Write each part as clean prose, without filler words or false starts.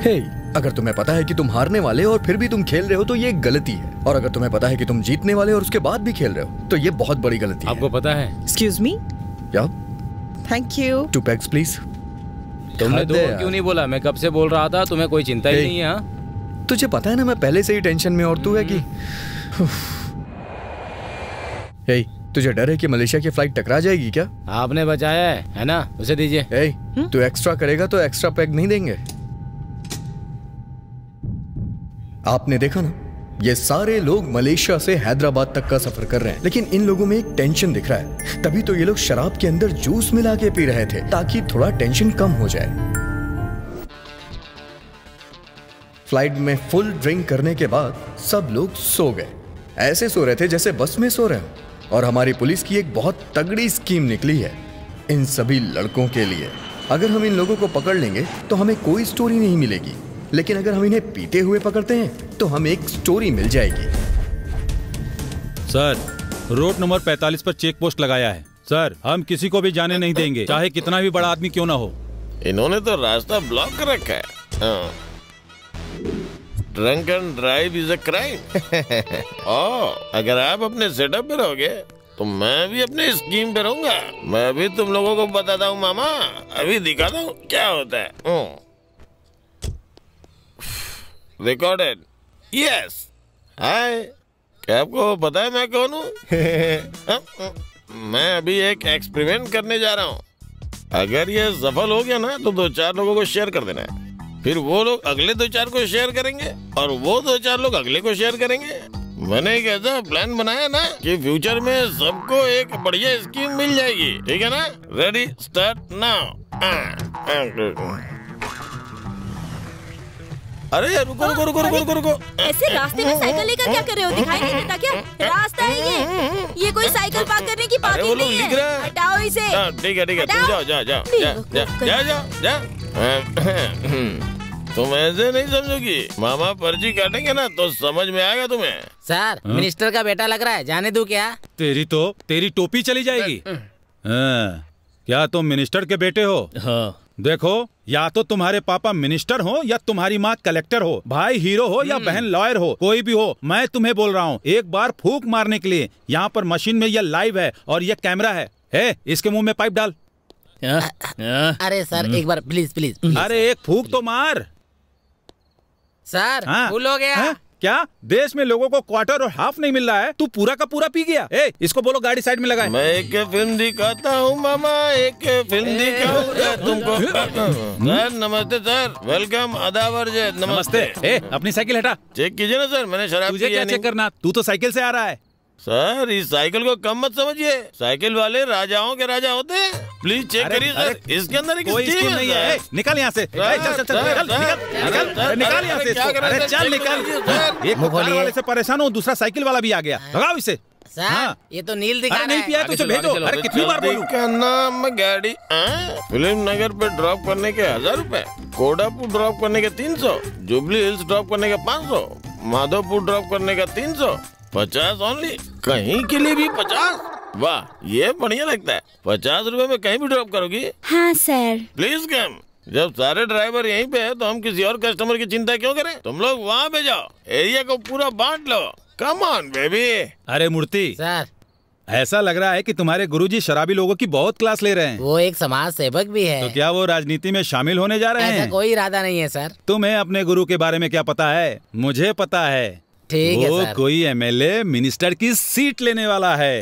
हे, अगर तुम्हें पता है कि तुम हारने वाले हो और फिर भी तुम खेल रहे हो तो ये एक गलती है, और अगर तुम्हें पता है कि तुम जीतने वाले और उसके बाद भी खेल रहे हो तो ये बहुत बड़ी गलती है। आपको पता है? Excuse me. क्या? Thank you. 2 packs please. तुमने दो क्यों नहीं बोला? मैं कब से बोल रहा था, तुम्हें कोई चिंता ही नहीं है। हाँ, तुझे पता है ना मैं पहले से ही टेंशन में, और तू है कि हे, तुझे डर है कि मलेशिया की फ्लाइट टकरा जाएगी क्या? आपने बचाया है ना? उसे दीजिए। हे, तू एक्स्ट्रा करेगा तो एक्स्ट्रा पैक नहीं देंगे। आपने देखा ना, ये सारे लोग मलेशिया से हैदराबाद तक का सफर कर रहे हैं, लेकिन इन लोगों में एक टेंशन दिख रहा है। तभी तो ये लोग शराब के अंदर जूस मिला के पी रहे थे ताकि थोड़ा टेंशन कम हो जाए। फ्लाइट में फुल ड्रिंक करने के बाद सब लोग सो गए। ऐसे सो रहे थे जैसे बस में सो रहे हो। और हमारी पुलिस की एक बहुत तगड़ी स्कीम निकली है इन सभी लड़कों के लिए। अगर हम इन लोगों को पकड़ लेंगे तो हमें कोई स्टोरी नहीं मिलेगी, लेकिन अगर हम इन्हें पीते हुए पकड़ते हैं तो हमें एक स्टोरी मिल जाएगी। सर, रोड नंबर 45 पर चेक पोस्ट लगाया है। सर, हम किसी को भी जाने नहीं देंगे, चाहे कितना भी बड़ा आदमी क्यों ना हो। इन्होंने तो रास्ता ब्लॉक कर रखा है। Drunk and drive is a crime. अगर आप अपने सेटअप पे रहोगे तो मैं भी अपने स्कीम पे रहूंगा। मैं भी तुम लोगों को बताता हूँ मामा, अभी दिखाता हूँ क्या होता है। रिकॉर्डेड। यस। हाय, क्या आपको पता है मैं कौन हूँ? मैं अभी एक एक्सपेरिमेंट करने जा रहा हूँ। अगर ये सफल हो गया ना तो 2-4 लोगों को शेयर कर देना है। फिर वो लोग अगले 2-4 को शेयर करेंगे और वो 2-4 लोग अगले को शेयर करेंगे। मैंने एक ऐसा प्लान बनाया ना कि फ्यूचर में सबको एक बढ़िया स्कीम मिल जाएगी। ठीक है ना? Ready, start now. अरे रुको रुको रुको रुको रुको। ऐसे रास्ते में साइकिल लेकर क्या कर रहे हो? दिखाई नहीं देता क्या? रास्ता है ये कोई साइकिल पार्क करने की पार्किंग नहीं है। हटाओ इसे। ठीक है तुम जाओ जाओ जाओ जाओ जाओ जाओ। तुम ऐसे नहीं समझोगी, मामा पर्ची काटेंगे ना तो समझ में आएगा तुम्हें। सर, मिनिस्टर का बेटा लग रहा है, जाने दूं क्या? तेरी टोपी चली जाएगी। क्या तुम मिनिस्टर के बेटे हो? हाँ। देखो, या तो तुम्हारे पापा मिनिस्टर हो या तुम्हारी माँ कलेक्टर हो, भाई हीरो हो या बहन लॉयर हो, कोई भी हो, मैं तुम्हें बोल रहा हूँ एक बार फूंक मारने के लिए। यहाँ पर मशीन में ये लाइव है और ये कैमरा है। इसके मुंह में पाइप डाल। अरे सर, एक बार प्लीज प्लीज। अरे एक फूंक तो मार। सर, फुल हो गया। क्या देश में लोगों को क्वार्टर और हाफ नहीं मिल रहा है? तू पूरा का पूरा पी गया। इसको बोलो गाड़ी साइड में लगाए। मैं एक फिल्म दिखाता हूँ मामा, एक फिल्म दिखाऊंगा तुमको। सर नमस्ते सर, वेलकम, आदाब, नमस्ते। अपनी साइकिल हटा। चेक कीजिए ना सर, मैंने शराब तुझे क्या चेक करना? तू तो साइकिल से आ रहा है। सर इस साइकिल को कम मत समझिए, साइकिल वाले राजाओं के राजा होते हैं। प्लीज चेक करिए सर, इसके अंदर एक स्कीम नहीं है। निकल यहाँ से। निकल यहाँ से। अरे चल निकल। एक मोबाइल वाले से परेशान हो, दूसरा साइकिल वाला भी आ गया। लगाओ इसे। सर, ये तो नील दिखा रहा है। नहीं पिया तो उसे भेजो। अरे कितनी बार बोलूं? क्या नाम गाड़ी? फिल्म नगर पे ड्रॉप करने के 1000 रुपए, कोडापुर ड्रॉप करने के 300, जुबली हिल्स ड्रॉप करने के 500, माधोपुर ड्रॉप करने का 300, 50 ओनली। कहीं के लिए भी 50? वाह, ये बढ़िया लगता है। 50 रुपए में कहीं भी ड्रॉप करोगी? हाँ सर। Please come. जब सारे ड्राइवर यहीं पे है तो हम किसी और कस्टमर की चिंता क्यों करें? तुम लोग वहाँ पे जाओ, एरिया को पूरा बांट लो। Come on baby. अरे मूर्ति सर, ऐसा लग रहा है कि तुम्हारे गुरुजी शराबी लोगों की बहुत क्लास ले रहे हैं। वो एक समाज सेवक भी है। तो क्या वो राजनीति में शामिल होने जा रहे हैं? ऐसा कोई इरादा नहीं है सर। तुम्हें अपने गुरु के बारे में क्या पता है? मुझे पता है। ठीक है वो सर। कोई एमएलए मिनिस्टर की सीट लेने वाला है।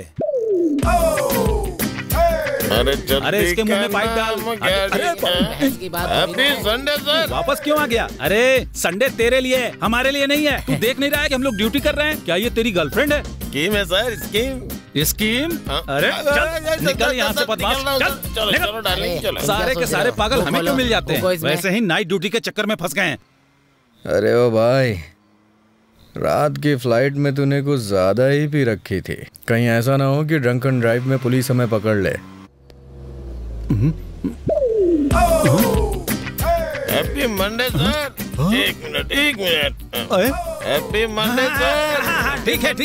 अरे इसके मुंह में पाइप डाल। Happy Sunday sir. वापस क्यों आ गया? अरे संडे तेरे लिए, हमारे लिए नहीं है। तू देख नहीं रहा है कि हम लोग ड्यूटी कर रहे हैं? क्या ये तेरी गर्लफ्रेंड है? स्कीम है सर, स्कीम। स्कीम? अरे चल निकल यहाँ से बदमाश। चलो डार्लिंग चलो। सारे के सारे पागल हमें क्यों मिल जाते हैं? वैसे ही नाइट ड्यूटी के चक्कर में फंस गए हैं। अरे ओ भाई, रात की फ्लाइट में तूने कुछ ज्यादा ही पी रखी थी। कहीं ऐसा ना हो कि ड्रंकन ड्राइव में पुलिस हमें पकड़ ले। Happy Monday sir. एक मिनट हैप्पी मंडे सर। ठीक है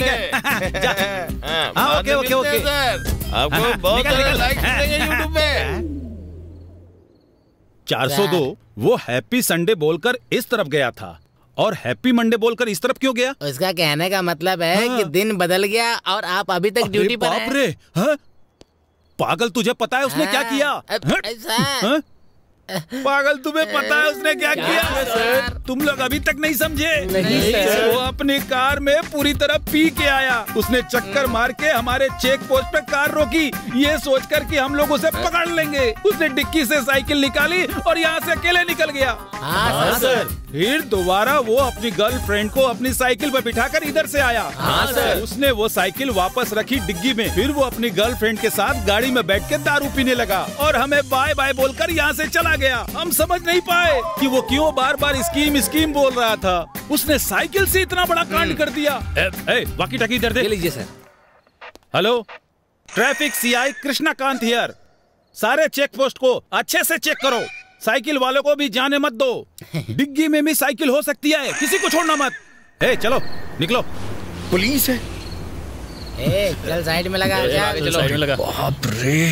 ओके सर, आपको बहुत सारे लाइक्स मिलेंगे यूट्यूब पे। 402 वो हैप्पी संडे बोलकर इस तरफ गया था और हैप्पी मंडे बोलकर इस तरफ क्यों गया? उसका कहने का मतलब है कि दिन बदल गया और आप अभी तक ड्यूटी पर हैं। बाप रे, पागल, तुझे पता है उसने क्या किया? पागल, तुम्हें पता है उसने क्या किया? तुम लोग अभी तक नहीं समझे? वो अपनी कार में पूरी तरह पी के आया। उसने चक्कर मार के हमारे चेक पोस्ट पे कार रोकी, ये सोचकर कि हम लोग उसे पकड़ लेंगे। उसने डिक्की से साइकिल निकाली और यहाँ से अकेले निकल गया। हाँ सर। फिर दोबारा वो अपनी गर्लफ्रेंड को अपनी साइकिल पे बिठाकर इधर से आया। हाँ सर। उसने वो साइकिल वापस रखी डिग्गी में। फिर वो अपनी गर्लफ्रेंड के साथ गाड़ी में बैठ के दारू पीने लगा और हमें बाय बाय बोलकर यहाँ से चला गया। हम समझ नहीं पाए कि वो क्यों बार बार स्कीम बोल रहा था। उसने साइकिल से इतना बड़ा कांड कर दिया। वाकी टाकी इधर दे। लीजिए sir. Hello, traffic CI Krishnakant here. सारे चेक पोस्ट को अच्छे से चेक करो। साइकिल वालों को भी जाने मत दो। डिग्गी में भी साइकिल हो सकती है, किसी को छोड़ना मत। चलो निकलो। पुलिस है। चल साइड में लगा। चलो साइड में लगा। बाप रे।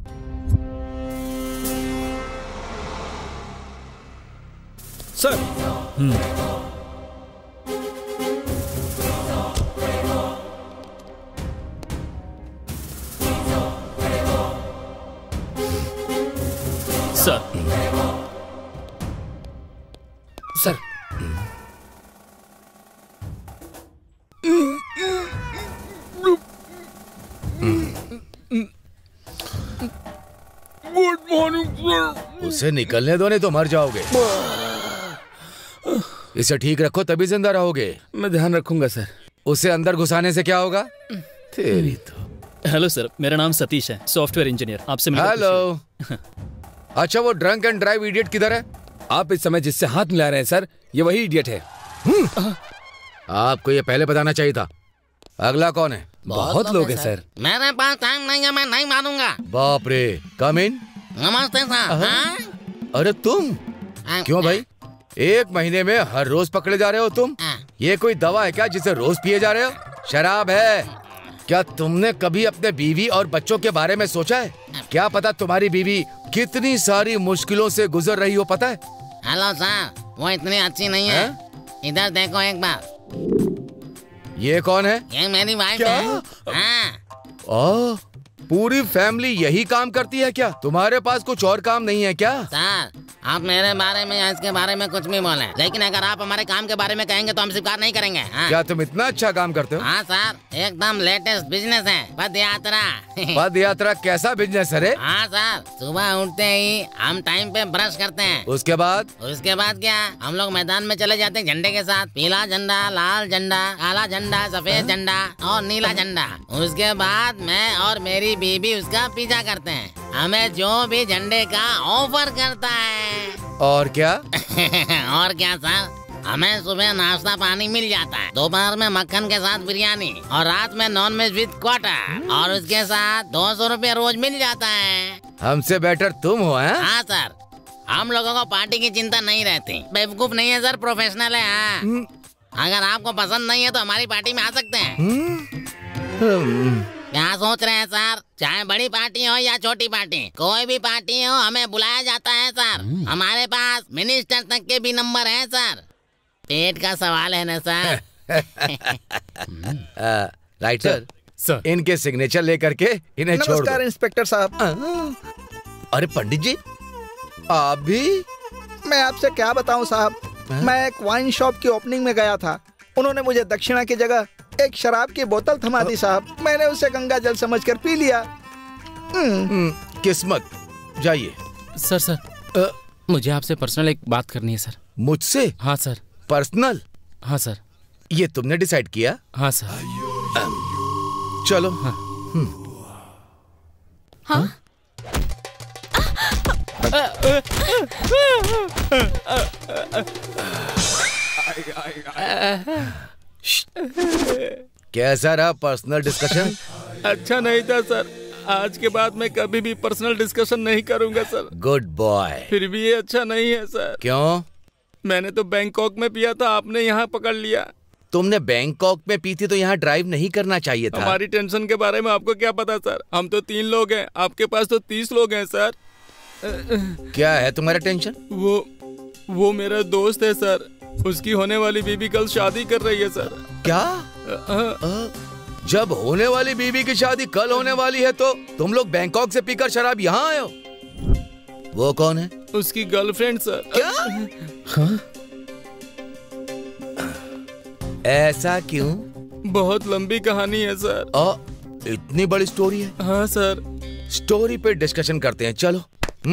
Sir. Sir. Sir. Good morning sir. उसे निकलने दो, नहीं तो मर जाओगे। इसे ठीक रखो तभी जिंदा रहोगे। मैं ध्यान रखूंगा सर। उसे अंदर घुसाने से क्या होगा? तेरी तो। हेलो सर, मेरा नाम सतीश है, सॉफ्टवेयर इंजीनियर। आपसे हेलो। अच्छा, वो ड्रंक एंड ड्राइव इडियट किधर है? आप इस समय जिससे हाथ मिला रहे हैं सर, ये वही इडियट है। आपको ये पहले बताना चाहिए था। अगला कौन है? बहुत लोग हैं सर। मेरे पास टाइम नहीं है, मैं नहीं मानूंगा। बाप रे। कम इन। नमस्ते सर। अरे तुम क्यों भाई? एक महीने में हर रोज पकड़े जा रहे हो तुम? ये कोई दवा है क्या जिसे रोज पिए जा रहे हो? शराब है। क्या तुमने कभी अपने बीवी और बच्चों के बारे में सोचा है? क्या पता तुम्हारी बीवी कितनी सारी मुश्किलों से गुजर रही हो, पता है? हेलो सर, वो इतनी अच्छी नहीं है। इधर देखो एक बार। ये कौन है? ये मेरी वाइफ क्या? है। पूरी फैमिली यही काम करती है क्या? तुम्हारे पास कुछ और काम नहीं है क्या? सर, आप मेरे बारे में या इसके बारे में कुछ भी बोले, लेकिन अगर आप हमारे काम के बारे में कहेंगे तो हम स्वीकार नहीं करेंगे। क्या तुम इतना अच्छा काम करते हो? हाँ सर, एकदम लेटेस्ट बिजनेस है, पद यात्रा। पद यात्रा कैसा बिजनेस है? हाँ सर, सुबह उठते ही हम टाइम पे ब्रश करते हैं। उसके बाद क्या, हम लोग मैदान में चले जाते हैं झंडे के साथ। पीला झंडा, लाल झंडा, काला झंडा, सफेद झंडा और नीला झंडा। उसके बाद मैं और मेरी बीबी उसका पीछा करते हैं। हमें जो भी झंडे का ऑफर करता है। और क्या? और क्या सर, हमें सुबह नाश्ता पानी मिल जाता है, दोपहर में मक्खन के साथ बिरयानी और रात में नॉन वेज विद क्वार्टर, और उसके साथ 200 रुपए रोज मिल जाता है। हमसे बेटर तुम हो? हाँ सर, हम लोगों को पार्टी की चिंता नहीं रहती। बेवकूफ नहीं है सर, प्रोफेशनल है। हाँ। अगर आपको पसंद नहीं है तो हमारी पार्टी में आ सकते हैं। क्या सोच रहे हैं सर? चाहे बड़ी पार्टी हो या छोटी पार्टी, कोई भी पार्टी हो, हमें बुलाया जाता है सर। हमारे पास मिनिस्टर तक के भी नंबर हैं सर। पेट का सवाल है ना सर। Right sir. इनके सिग्नेचर लेकर के इन्हें छोड़ दो। नमस्कार इंस्पेक्टर साहब। अरे पंडित जी, आप भी? मैं आपसे क्या बताऊं साहब, मैं एक वाइन शॉप की ओपनिंग में गया था। उन्होंने मुझे दक्षिणा की जगह एक शराब की बोतल थमा दी साहब। मैंने उसे गंगा जल समझकर पी लिया। किस्मत। जाइए। सर, मुझे आपसे पर्सनल एक बात करनी है सर। मुझसे? हाँ सर। पर्सनल? हाँ सर। ये तुमने डिसाइड किया? हाँ सर। चलो। हाँ। हाँ? कैसा रहा पर्सनल डिस्कशन? अच्छा नहीं था सर। आज के बाद मैं कभी भी पर्सनल डिस्कशन नहीं करूंगा सर। Good boy. फिर भी ये अच्छा नहीं है सर। क्यों? मैंने तो बैंकॉक में पिया था, आपने यहाँ पकड़ लिया। तुमने बैंकॉक में पी थी तो यहाँ ड्राइव नहीं करना चाहिए था। हमारी टेंशन के बारे में आपको क्या पता सर? हम तो 3 लोग हैं, आपके पास तो 30 लोग हैं सर। क्या है तुम्हारा टेंशन? वो मेरा दोस्त है सर, उसकी होने वाली बीवी कल शादी कर रही है सर। क्या? जब होने वाली बीवी की शादी कल होने वाली है तो तुम लोग बैंकॉक से पीकर शराब यहाँ आए हो? वो कौन है? उसकी गर्लफ्रेंड सर। क्या? हाँ? ऐसा क्यों? बहुत लंबी कहानी है सर। इतनी बड़ी स्टोरी है? हाँ सर। स्टोरी पे डिस्कशन करते हैं, चलो।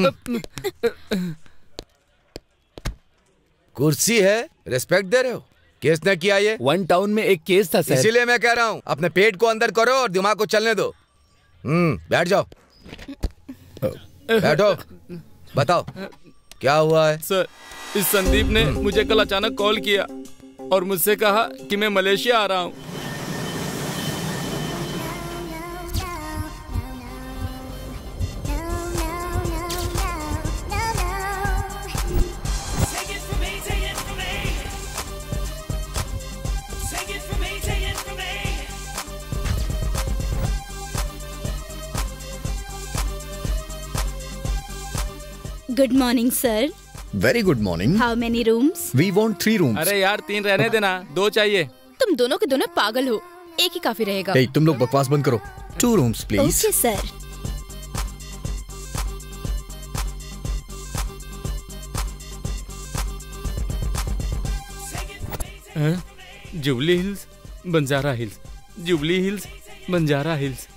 कुर्सी है, रिस्पेक्ट दे रहे हो? किसने किया ये? वन टाउन में एक केस था सर। इसीलिए मैं कह रहा हूँ अपने पेट को अंदर करो और दिमाग को चलने दो। बैठ जाओ। बैठो, बताओ क्या हुआ है? सर, इस संदीप ने मुझे कल अचानक कॉल किया और मुझसे कहा कि मैं मलेशिया आ रहा हूँ। Good morning sir. Very good morning. How many rooms? We want 3 rooms. अरे यार 3 रहने देना, 2 चाहिए। तुम दोनों के दोनों पागल हो, एक ही काफी रहेगा। hey, तुम लोग बकवास बंद करो। 2 rooms please. Okay sir. Jubilee Hills, Banjara Hills, Jubilee Hills, Banjara Hills.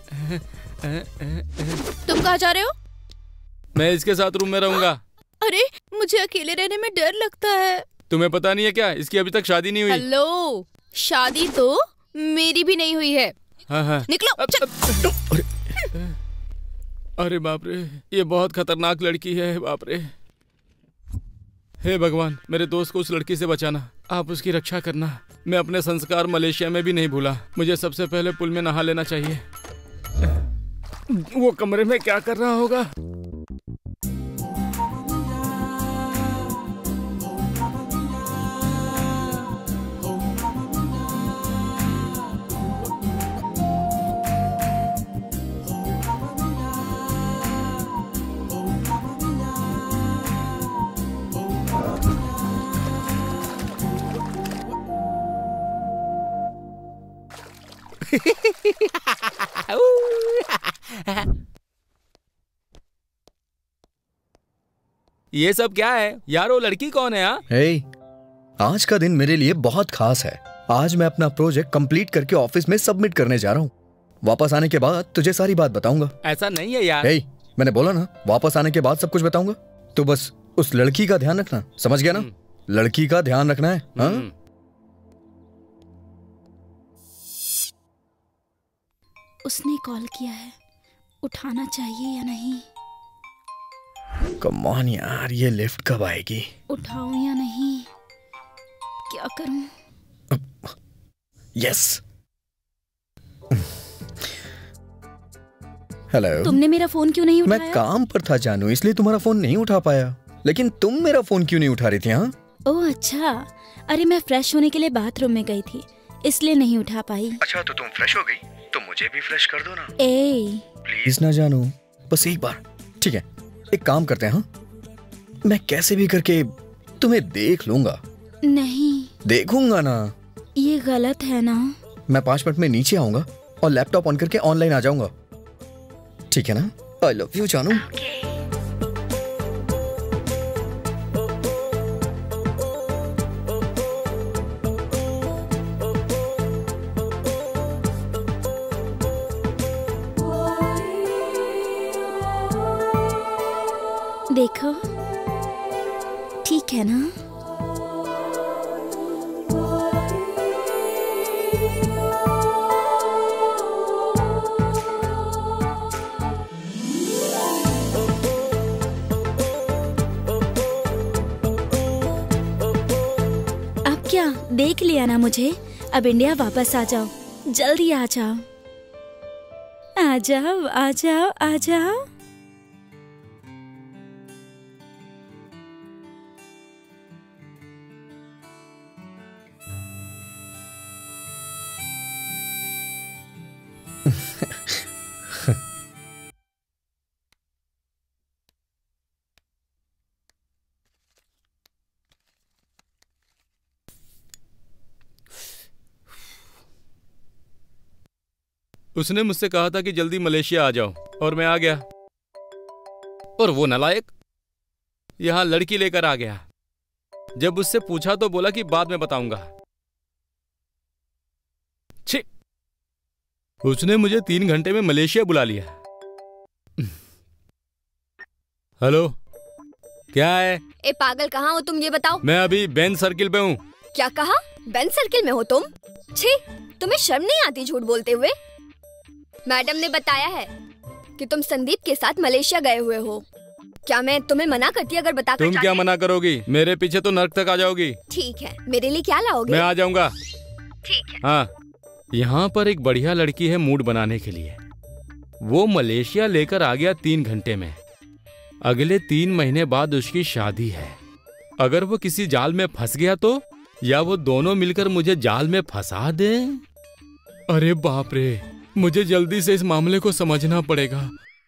तुम कहाँ जा रहे हो? मैं इसके साथ रूम में रहूंगा। अरे मुझे अकेले रहने में डर लगता है। तुम्हें पता नहीं है क्या, इसकी अभी तक शादी नहीं हुई। हेलो, शादी तो मेरी भी नहीं हुई है। हाँ। निकलो। अरे बाप रे, ये बहुत खतरनाक लड़की है। बाप रे, हे भगवान, मेरे दोस्त को उस लड़की से बचाना, आप उसकी रक्षा करना। मैं अपने संस्कार मलेशिया में भी नहीं भूला। मुझे सबसे पहले पुल में नहा लेना चाहिए। वो कमरे में क्या कर रहा होगा? ये सब क्या है यार? वो लड़की कौन है? hey, आज का दिन मेरे लिए बहुत खास है। आज मैं अपना प्रोजेक्ट कंप्लीट करके ऑफिस में सबमिट करने जा रहा हूँ। वापस आने के बाद तुझे सारी बात बताऊंगा। ऐसा नहीं है यार। hey, मैंने बोला ना, वापस आने के बाद सब कुछ बताऊंगा। तो बस उस लड़की का ध्यान रखना, समझ गया ना? लड़की का ध्यान रखना है। हाँ? उसने कॉल किया है, उठाना चाहिए या नहीं? कम ऑन यार, ये लिफ्ट कब आएगी? उठाऊं या नहीं? क्या करूं? यस। हेलो। तुमने मेरा फोन क्यों नहीं उठाया? मैं काम पर था जानू, इसलिए तुम्हारा फोन नहीं उठा पाया। लेकिन तुम मेरा फोन क्यों नहीं उठा रही थी? हाँ? ओह अच्छा, अरे मैं फ्रेश होने के लिए बाथरूम में गई थी, इसलिए नहीं उठा पाई। अच्छा, तो तुम फ्रेश हो गई तो मुझे भी फ्रेश कर दो ना। प्लीज ना जानू, बस एक बार। ठीक है, एक काम करते हैं। हाँ, मैं कैसे भी करके तुम्हें देख लूंगा। नहीं देखूंगा ना। ये गलत है ना? मैं 5 मिनट में नीचे आऊंगा और लैपटॉप ऑन करके ऑनलाइन आ जाऊंगा। ठीक है ना? आई लव यू जानू। देखो, ठीक है ना? अब क्या देख लिया ना मुझे? अब इंडिया वापस आ जाओ, जल्दी आ जाओ। आ जाओ, आ जाओ, आ जाओ। उसने मुझसे कहा था कि जल्दी मलेशिया आ जाओ और मैं आ गया। और वो नालायक यहाँ लड़की लेकर आ गया। जब उससे पूछा तो बोला कि बाद में बताऊंगा। छी, उसने मुझे 3 घंटे में मलेशिया बुला लिया। हेलो, क्या है? ए पागल, कहाँ हो तुम, ये बताओ। मैं अभी बेन सर्किल पे हूँ। क्या कहा? बेन सर्किल में हो तुम? छी, तुम्हें शर्म नहीं आती झूठ बोलते हुए? मैडम ने बताया है कि तुम संदीप के साथ मलेशिया गए हुए हो। क्या मैं तुम्हें मना करती अगर बताकर? तुम क्या मना करोगी? मेरे पीछे तो नर्क तक आ जाओगी। ठीक है, मेरे लिए क्या लाओगे? मैं आ जाऊंगा। ठीक है। हाँ, यहाँ पर एक बढ़िया लड़की है मूड बनाने के लिए। वो मलेशिया लेकर आ गया 3 घंटे में। अगले 3 महीने बाद उसकी शादी है। अगर वो किसी जाल में फंस गया तो, या वो दोनों मिलकर मुझे जाल में फंसा दे। अरे बाप रे, मुझे जल्दी से इस मामले को समझना पड़ेगा।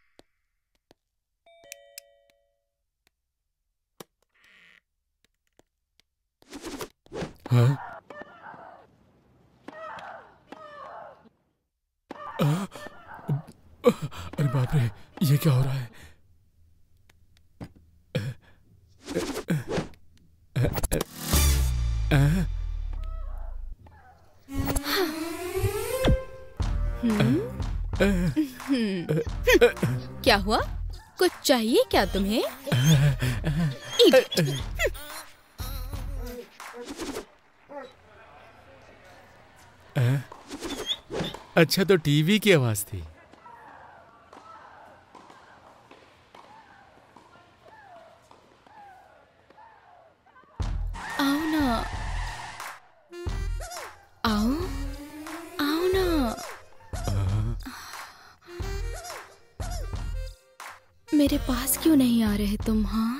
हाँ? अरे बाप रे, ये क्या हो रहा है? क्या हुआ? कुछ चाहिए क्या तुम्हें? अच्छा, तो टीवी की आवाज थी। आओ ना, आओ, आओ ना। मेरे पास क्यों नहीं आ रहे तुम? हाँ,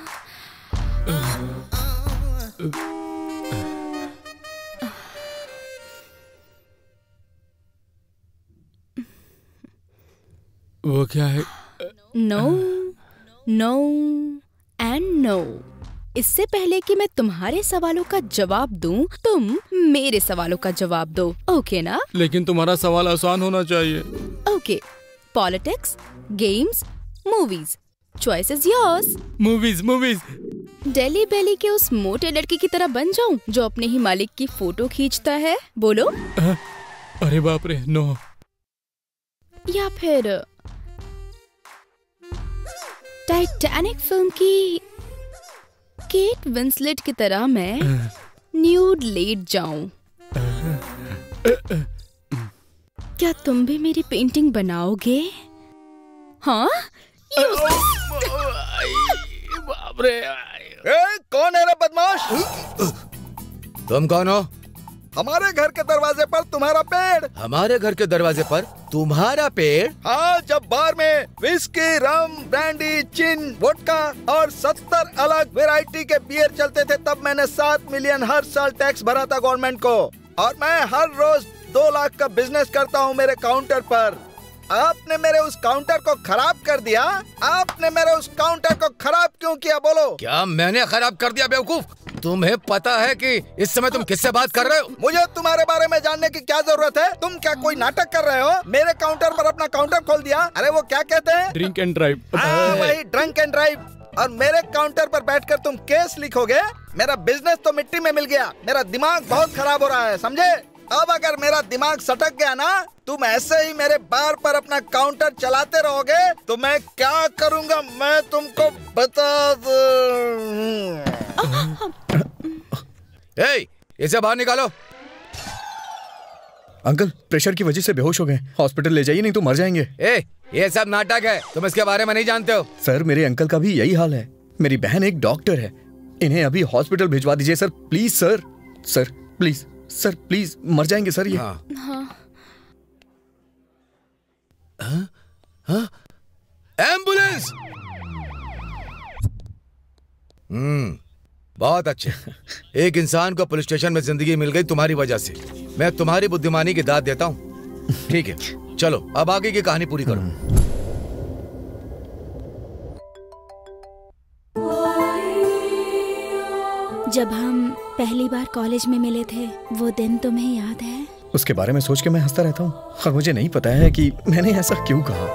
वो क्या है? No, no and no. इससे पहले कि मैं तुम्हारे सवालों का जवाब दूं, तुम मेरे सवालों का जवाब दो, ओके ना? लेकिन तुम्हारा सवाल आसान होना चाहिए। Okay, politics, games, movies, choice is yours. Movies, movies. Delhi belly के उस मोटे लड़के की तरह बन जाऊं जो अपने ही मालिक की फोटो खींचता है? बोलो। अरे बाप रे, नो। या फिर टाइटैनिक फिल्म की केट विंसलेट की तरह मैं न्यूड लेट जाऊं? क्या तुम भी मेरी पेंटिंग बनाओगे? हाँ? बाप रे। कौन है रे बदमाश? तुम कौन हो? हमारे घर के दरवाजे पर तुम्हारा पेड़। हमारे घर के दरवाजे पर तुम्हारा पेड़? हाँ, जब बार में whisky, rum, brandy, gin, vodka और 70 अलग वैरायटी के बियर चलते थे, तब मैंने 7 मिलियन हर साल टैक्स भरा था गवर्नमेंट को। और मैं हर रोज 2 लाख का बिजनेस करता हूँ मेरे काउंटर पर। आपने मेरे उस काउंटर को खराब कर दिया। आपने मेरे उस काउंटर को खराब क्यों किया, बोलो? क्या मैंने खराब कर दिया बेवकूफ? तुम्हें पता है कि इस समय तुम किससे बात कर रहे हो? मुझे तुम्हारे बारे में जानने की क्या जरूरत है? तुम क्या कोई नाटक कर रहे हो? मेरे काउंटर पर अपना काउंटर खोल दिया। अरे वो क्या कहते हैं? Drink and drive. हाँ, वही ड्रंक एंड ड्राइव। और मेरे काउंटर पर बैठकर तुम केस लिखोगे? मेरा बिजनेस तो मिट्टी में मिल गया। मेरा दिमाग बहुत खराब हो रहा है, समझे? अब अगर मेरा दिमाग सटक गया ना, तुम ऐसे ही मेरे बार पर अपना काउंटर चलाते रहोगे तो मैं क्या करूंगा मैं तुमको बता दूं। इसे बाहर निकालो। अंकल प्रेशर की वजह से बेहोश हो गए, हॉस्पिटल ले जाइए नहीं तो मर जाएंगे। ये सब नाटक है, तुम इसके बारे में नहीं जानते हो। सर मेरे अंकल का भी यही हाल है। मेरी बहन एक डॉक्टर है, इन्हें अभी हॉस्पिटल भिजवा दीजिए sir, please sir. Sir please, sir please, मर जाएंगे सर ये। हाँ। एम्बुलेंस। बहुत अच्छे। एक इंसान को पुलिस स्टेशन में जिंदगी मिल गई तुम्हारी वजह से। मैं तुम्हारी बुद्धिमानी की दाद देता हूँ। ठीक है, चलो अब आगे की कहानी पूरी करो। जब हम पहली बार कॉलेज में मिले थे, वो दिन तुम्हें याद है? उसके बारे में सोच के मैं हंसता रहता हूँ और मुझे नहीं पता है कि मैंने ऐसा क्यों कहा।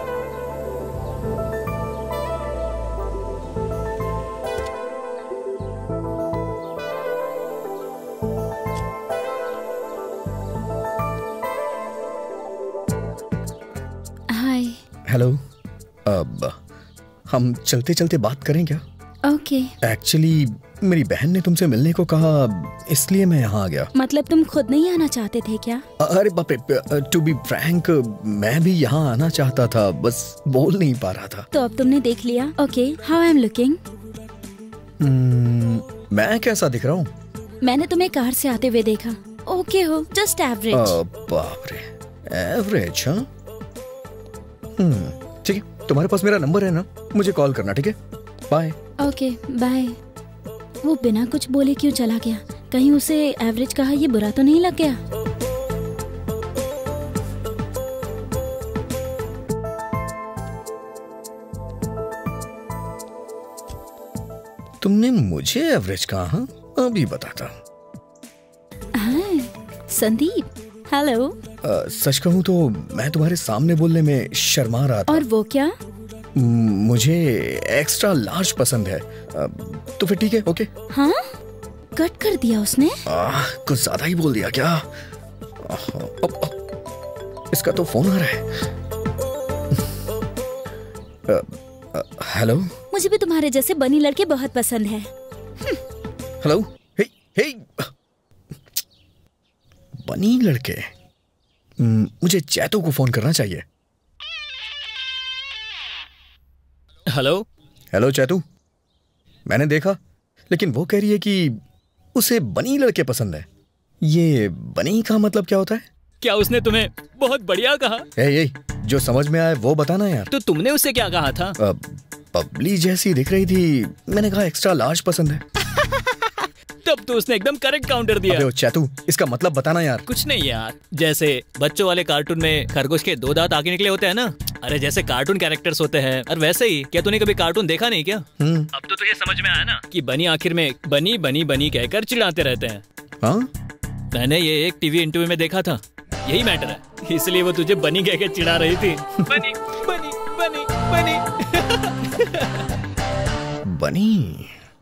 हाय। हेलो। अब हम चलते चलते बात करें क्या? ओके। एक्चुअली मेरी बहन ने तुमसे मिलने को कहा, इसलिए मैं यहाँ आ गया। मतलब तुम खुद नहीं आना चाहते थे क्या? अरे बाप रे, टू बी फ्रैंक मैं भी यहाँ आना चाहता था, बस बोल नहीं पा रहा था। तो अब तुमने देख लिया। Okay, how I am looking? मैं कैसा दिख रहा हूँ? मैंने तुम्हें कार से आते हुए देखा। ओके हो, जस्ट एवरेज। बाप रे, एवरेज? हाँ, ठीक है, तुम्हारे पास मेरा नंबर है ना, मुझे कॉल करना, ठीक है? बाय। Okay bye. वो बिना कुछ बोले क्यों चला गया? कहीं उसे एवरेज कहा ये बुरा तो नहीं लग गया? तुमने मुझे एवरेज कहा? हाँ, अभी बताता। हाँ, संदीप, हेलो। सच कहूँ तो मैं तुम्हारे सामने बोलने में शर्मा रहा था। और वो क्या? मुझे एक्स्ट्रा लार्ज पसंद है। तो फिर ठीक है, ओके। हाँ, कट कर दिया उसने। कुछ ज्यादा ही बोल दिया क्या? इसका तो फोन आ रहा है। हेलो। मुझे भी तुम्हारे जैसे बनी लड़के बहुत पसंद है। हेलो। हे हे, बनी लड़के? मुझे चैतू को फोन करना चाहिए। हेलो। हेलो चैतू, मैंने देखा, लेकिन वो कह रही है कि उसे बनी लड़के पसंद है। ये बनी का मतलब क्या होता है? क्या उसने तुम्हें बहुत बढ़िया कहा? जो समझ में आए वो बताना यार। तो तुमने उससे क्या कहा था? पबली जैसी दिख रही थी, मैंने कहा एक्स्ट्रा लार्ज पसंद है। तब तो उसने एकदम करेक्ट काउंटर दिया। अबे चैतू, इसका मतलब बताना यार। कुछ नहीं यार, जैसे बच्चों वाले कार्टून में खरगोश के 2 दांत आगे निकले होते हैं ना, अरे जैसे कार्टून कैरेक्टर्स होते हैं, और वैसे ही क्या तूने कभी कार्टून देखा नहीं क्या? अब तो तुझे समझ में आया ना कि बनी आखिर में बनी बनी बनी कहकर चिढ़ाते रहते हैं। हाँ? मैंने ये एक टीवी इंटरव्यू में देखा था, यही मैटर है, इसलिए वो तुझे बनी कह के चिढ़ा रही थी। बनी बनी बनी बनी बनी।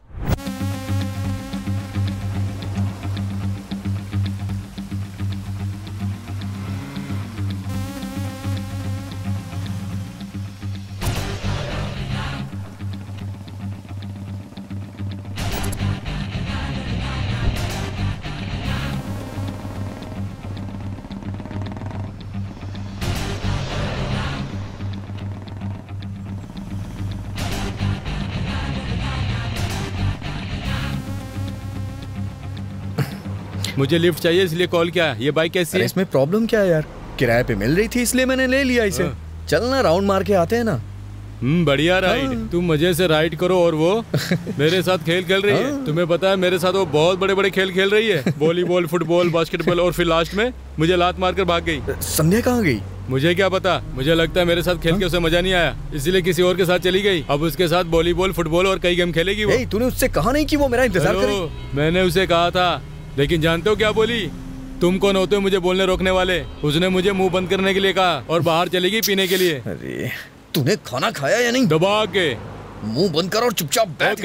मुझे लिफ्ट चाहिए इसलिए कॉल किया। ये बाइक कैसी है? इसमें प्रॉब्लम क्या है यार? किराए पे मिल रही थी इसलिए मैंने ले लिया इसे। चलना राउंड मार के आते हैं ना। बढ़िया राइड। तुम मजे से राइड करो और वो मेरे साथ खेल खेल रही है। तुम्हें पता है मेरे साथ वो बहुत बड़े बड़े खेल खेल रही है, वॉलीबॉल, फुटबॉल, बास्केटबॉल, और फिर लास्ट में मुझे लात मारकर भाग गई। संध्या कहाँ गई? मुझे क्या पता, मुझे लगता है मेरे साथ खेल के उसे मजा नहीं आया, इसीलिए किसी और के साथ चली गई। अब उसके साथ वॉलीबॉल, फुटबॉल और कई गेम खेलेगी वो। तूने उससे कहा नहीं कि वो मेरा इंतजार करे? मैंने उसे कहा था, लेकिन जानते हो क्या बोली? तुम कौन होते हो मुझे बोलने रोकने वाले? उसने मुझे मुंह बंद करने के लिए कहा और बाहर चली गई पीने के लिए। अरे तूने खाना खाया या नहीं? दबा के मुंह बंद कर और चुपचाप बैठ।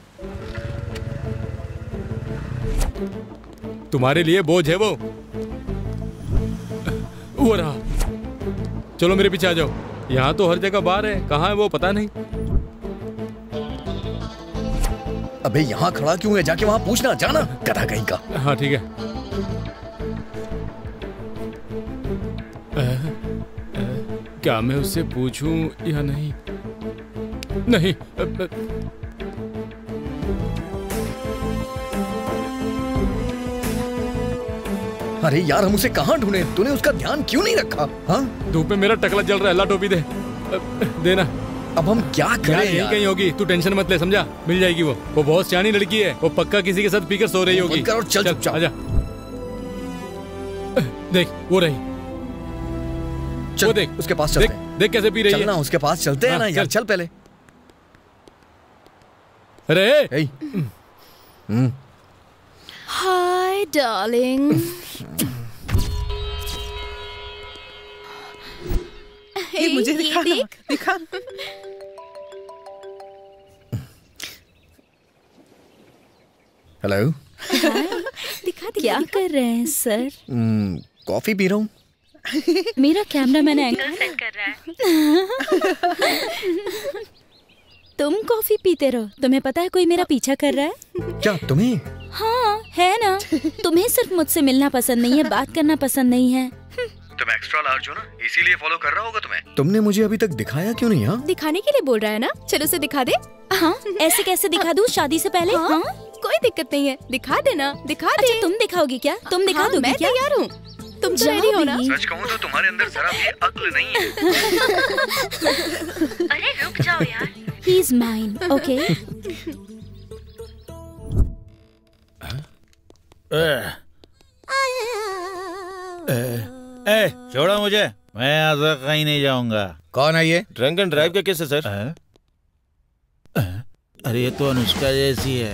तुम्हारे लिए बोझ है वो रहा। चलो मेरे पीछे आ जाओ। यहाँ तो हर जगह बार है, कहाँ है वो पता नहीं। अबे यहाँ खड़ा क्यों है? जाके वहाँ पूछना, जाना गधा कहीं का। हाँ ठीक है। क्या मैं उससे पूछूं या नहीं? नहीं। अरे यार, हम उसे कहाँ ढूंढे? तूने उसका ध्यान क्यों नहीं रखा? हाँ, धूप में मेरा टकला जल रहा है। ला टोपी दे, देना। अब हम क्या करें यार? कहीं होगी, तू टेंशन मत ले, समझा? मिल जाएगी वो बहुत सियानी लड़की है। वो पक्का किसी के साथ पीकर सो रही होगी। चल आजा। देख वो रही। वो देख, उसके पास चलते हैं। देख कैसे पी रही है। चलना, उसके पास चलते हैं ना यार। चल पहले। अरे हाय डार्लिंग। हे, मुझे ये दिखा ना, देख। दिखा। हेलो। दिखा क्या कर रहे हैं सर? कॉफी पी रहा हूँ। मेरा कैमरामैन एंगल सेट कर रहा है। तुम कॉफी पीते रहो। तुम्हें पता है कोई मेरा पीछा कर रहा है? क्या तुम्हें? हाँ है ना। तुम्हें सिर्फ मुझसे मिलना पसंद नहीं है, बात करना पसंद नहीं है। तुम एक्स्ट्रा लार्ज हो ना, इसीलिए फॉलो कर रहा होगा तुम्हें। तुमने मुझे अभी तक दिखाया क्यों नहीं? हाँ, दिखाने के लिए बोल रहा है ना, चलो उसे दिखा दे। हाँ, ऐसे कैसे दिखा दूँ शादी से पहले? हाँ, कोई दिक्कत नहीं है, दिखा देना, दिखा दे। अच्छा, तुम दिखाओगी क्या? तुम दिखा दोगी क्या? मैं तैयार हूँ, तुम तो रेडी हो ना? सच कहूँ तो तुम्हारे अंदर जरा भी अक्ल नहीं है। अरे रुक जाओ यार। He is mine, okay? छोड़ो मुझे, मैं यहाँ से कहीं नहीं जाऊंगा। कौन है ये? ड्रंक एंड ड्राइव का केस है सर। अरे ये तो अनुष्का जैसी है।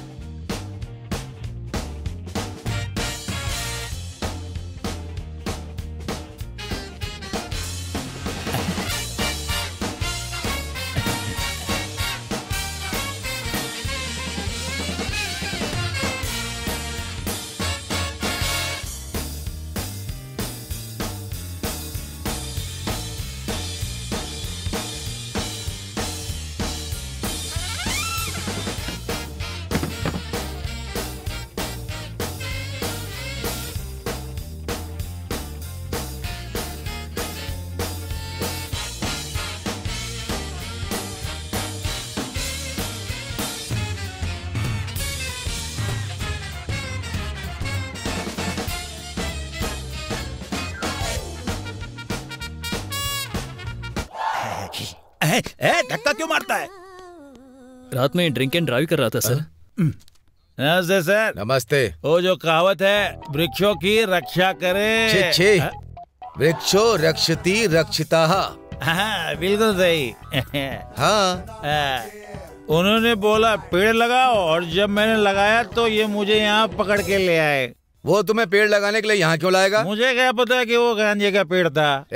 धक्का क्यों मारता है? रात में ड्रिंक एंड ड्राइव कर रहा था सर। नमस्ते सर। नमस्ते। वो जो कहावत है, वृक्षों की रक्षा करे। छे छे, वृक्षो रक्षति रक्षिताः। हाँ बिल्कुल सही। हाँ, उन्होंने बोला पेड़ लगाओ, और जब मैंने लगाया तो ये मुझे यहाँ पकड़ के ले आए। वो तुम्हें पेड़ लगाने के लिए यहाँ क्यों लाएगा? मुझे क्या पता कि वो गांजे का पेड़ था।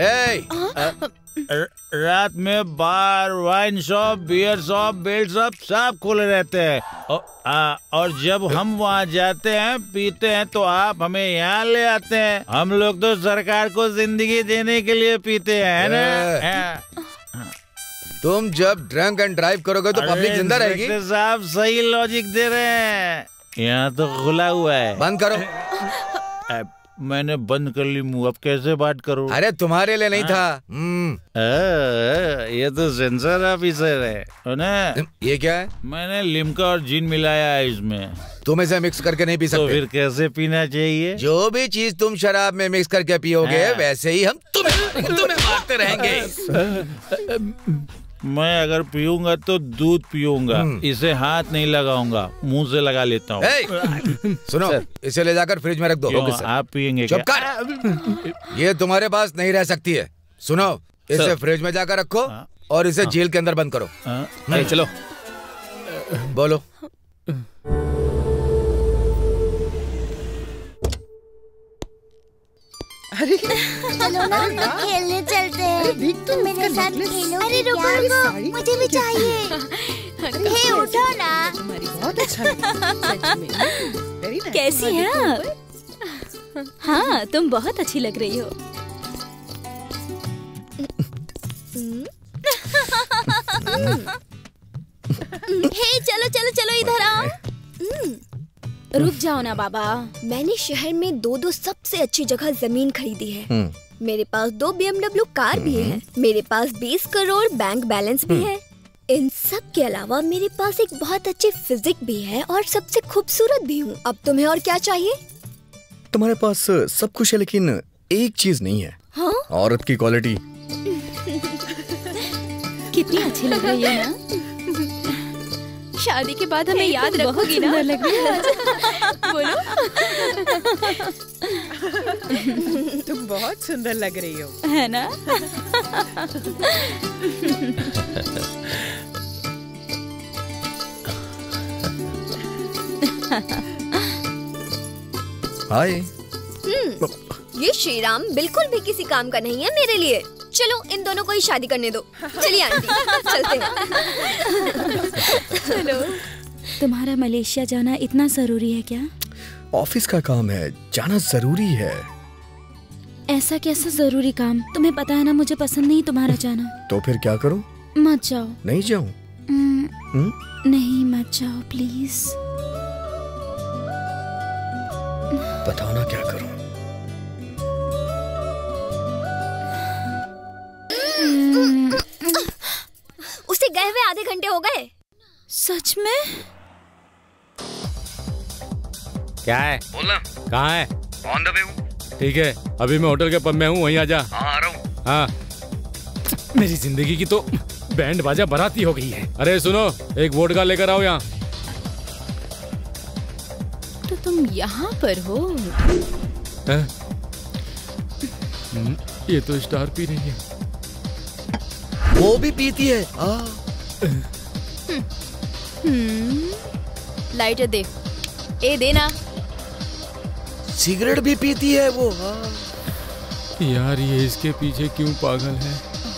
रात में bar, wine shop, beer shop, belt shop सब खुले रहते हैं, और जब हम वहाँ जाते हैं, पीते हैं, तो आप हमें यहाँ ले आते हैं। हम लोग तो सरकार को जिंदगी देने के लिए पीते हैं ना। तुम जब ड्रंक एंड ड्राइव करोगे तो पब्लिक जिंदा रहेगी। साहब सही लॉजिक दे रहे हैं। यहाँ तो खुला हुआ है। बंद करो। मैंने बंद कर ली मुंह, अब कैसे बात करूं? अरे तुम्हारे लिए नहीं था। ये तो सेंसर ऑफिसर है ना। ये क्या है? मैंने लिम्का और जिन मिलाया है इसमें। तुम इसे मिक्स करके नहीं पी सकते। तो फिर कैसे पीना चाहिए? जो भी चीज तुम शराब में मिक्स करके पियोगे, वैसे ही हम तुम्हें मारते रहेंगे। मैं अगर पीऊंगा तो दूध पीऊंगा, इसे हाथ नहीं लगाऊंगा, मुंह से लगा लेता हूँ। सुनो, इसे ले जाकर फ्रिज में रख दो। आप पियेंगे? चुप कर। ये तुम्हारे पास नहीं रह सकती है। सुनो, इसे फ्रिज में जाकर रखो और इसे जेल के अंदर बंद करो। नहीं चलो। बोलो। अरे चलो ना खेलने चलते हैं। तुम मेरे साथ खेलो। अरे रुको रुको, मुझे भी चाहिए। हे उठो ना। बहुत अच्छा लगा। कैसी हैं आप? हाँ, तुम बहुत अच्छी लग रही हो। हे चलो चलो चलो इधर आओ। रुक जाओ ना बाबा। मैंने शहर में दो सबसे अच्छी जगह जमीन खरीदी है। मेरे पास 2 BMW कार भी है। मेरे पास 20 करोड़ बैंक बैलेंस भी है। इन सब के अलावा मेरे पास एक बहुत अच्छी फिजिक भी है और सबसे खूबसूरत भी हूँ। अब तुम्हें और क्या चाहिए? तुम्हारे पास सब कुछ है, लेकिन एक चीज नहीं है। हाँ? औरत की क्वालिटी। कितनी अच्छी लग रही है ना। शादी के बाद हमें याद रखोगी ना? लग रही है। बोलो। तुम बहुत सुंदर लग रही हो, है ना? हाय। ये श्रीराम बिल्कुल भी किसी काम का नहीं है मेरे लिए। चलो इन दोनों को ही शादी करने दो। चलिए आंटी चलते हैं। चलो। तुम्हारा मलेशिया जाना इतना जरूरी है क्या? ऑफिस का काम है, जाना जरूरी है। ऐसा कैसा जरूरी काम? तुम्हें पता है ना मुझे पसंद नहीं तुम्हारा जाना। तो फिर क्या करूं? मत जाओ। नहीं जाऊं? नहीं मत जाओ प्लीज। बताओ ना क्या करूं? उसे गए हुए आधे घंटे हो गए। सच में? क्या है? बोलना। कहाँ है? ऑन द वे हूँ। ठीक है, अभी मैं होटल के पब में हूँ, वहीं आ जा। हाँ आ रहा हूँ। हाँ, मेरी जिंदगी की तो बैंड बाजा बराती हो गई है। अरे सुनो, एक वोडका लेकर आओ यहाँ। तो तुम यहाँ पर हो? ये तो स्टार पी रही है। वो भी पीती है। लाइटर दे। ए देना। सिगरेट भी पीती है वो। यार ये इसके पीछे क्यों पागल है?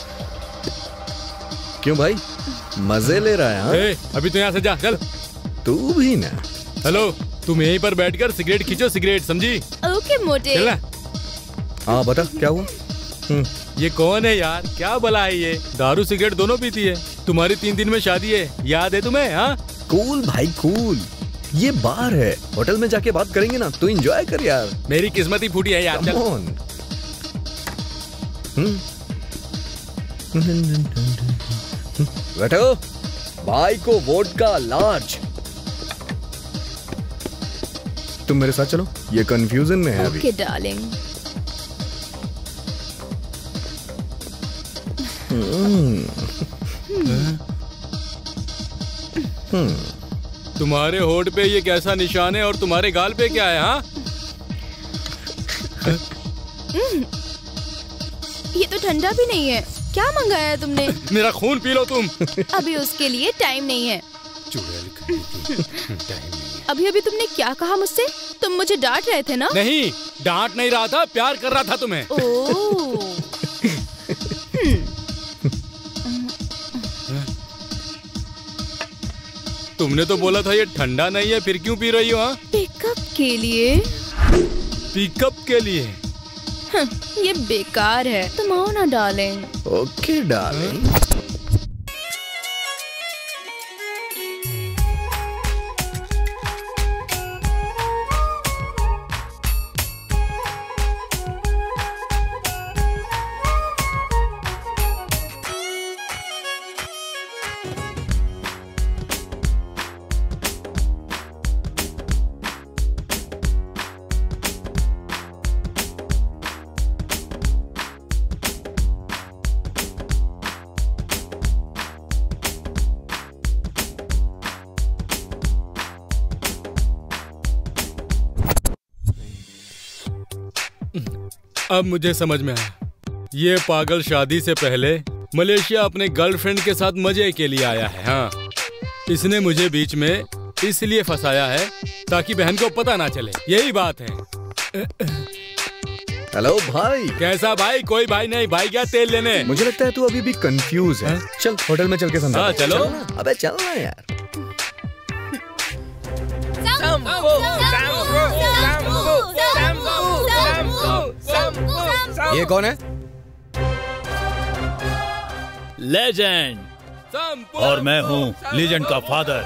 क्यों भाई, मजे ले रहा है? हाँ? अभी तो यहाँ से जा, चल। तू भी ना। हेलो, तुम यहीं पर बैठकर सिगरेट खींचो, सिगरेट, समझी? ओके मोटे। चल ना। हाँ बता क्या हुआ? ये कौन है यार? क्या भला है ये? दारू सिगरेट दोनों पीती है। तुम्हारी 3 दिन में शादी है, याद है तुम्हें? हाँ कूल भाई कूल, ये बार है, होटल में जाके बात करेंगे ना, तू एंजॉय कर यार। मेरी किस्मत ही फूटी है यार। चल। बैठो, भाई को वोडका लार्ज। तुम मेरे साथ चलो, ये कंफ्यूजन में है अभी। Okay darling. तुम्हारे होठ पे ये कैसा निशान है और तुम्हारे गाल पे क्या है? हाँ ये तो ठंडा भी नहीं है। क्या मंगाया है तुमने? मेरा खून पी लो तुम। अभी उसके लिए टाइम नहीं है। चुड़ैल अभी अभी तुमने क्या कहा मुझसे? तुम मुझे डांट रहे थे ना? नहीं, डांट नहीं रहा था, प्यार कर रहा था तुम्हें। तुमने तो बोला था ये ठंडा नहीं है, फिर क्यों पी रही हो? हाँ पिकअप के लिए। पिकअप के लिए? ये बेकार है, तुम आओ ना डार्लिंग। Okay darling. अब मुझे समझ में आया, ये पागल शादी से पहले मलेशिया अपने गर्लफ्रेंड के साथ मजे के लिए आया है। हाँ, इसने मुझे बीच में इसलिए फंसाया है ताकि बहन को पता ना चले, यही बात है। हेलो भाई। कैसा भाई? कोई भाई नहीं, भाई क्या तेल लेने? मुझे लगता है तू अभी भी कंफ्यूज है। चल होटल में चल के समझा। हाँ चलो। अबे चल ना यार। ये कौन है? लेजेंड। और मैं हूँ लीजेंड का फादर।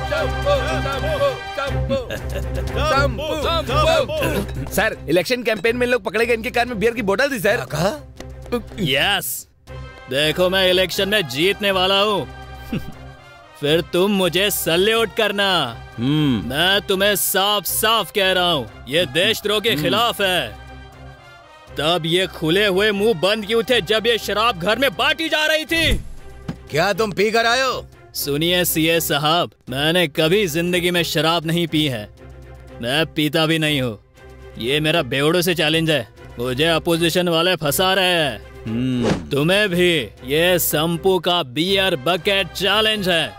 सर, इलेक्शन कैंपेन में लोग पकड़े गए, इनके कार में बियर की बोतल थी सर। यस, देखो मैं इलेक्शन में जीतने वाला हूँ। फिर तुम मुझे सल्यूट करना। मैं तुम्हें साफ साफ कह रहा हूँ, ये देशद्रोह के खिलाफ है। तब ये खुले हुए मुंह बंद क्यों थे जब ये शराब घर में बांटी जा रही थी? क्या तुम पी कर आए हो? सुनिए सीए साहब, मैंने कभी जिंदगी में शराब नहीं पी है, मैं पीता भी नहीं हूँ। ये मेरा बेवड़ों से चैलेंज है, मुझे अपोजिशन वाले फंसा रहे हैं। तुम्हें भी ये संपू का बियर बकेट चैलेंज है।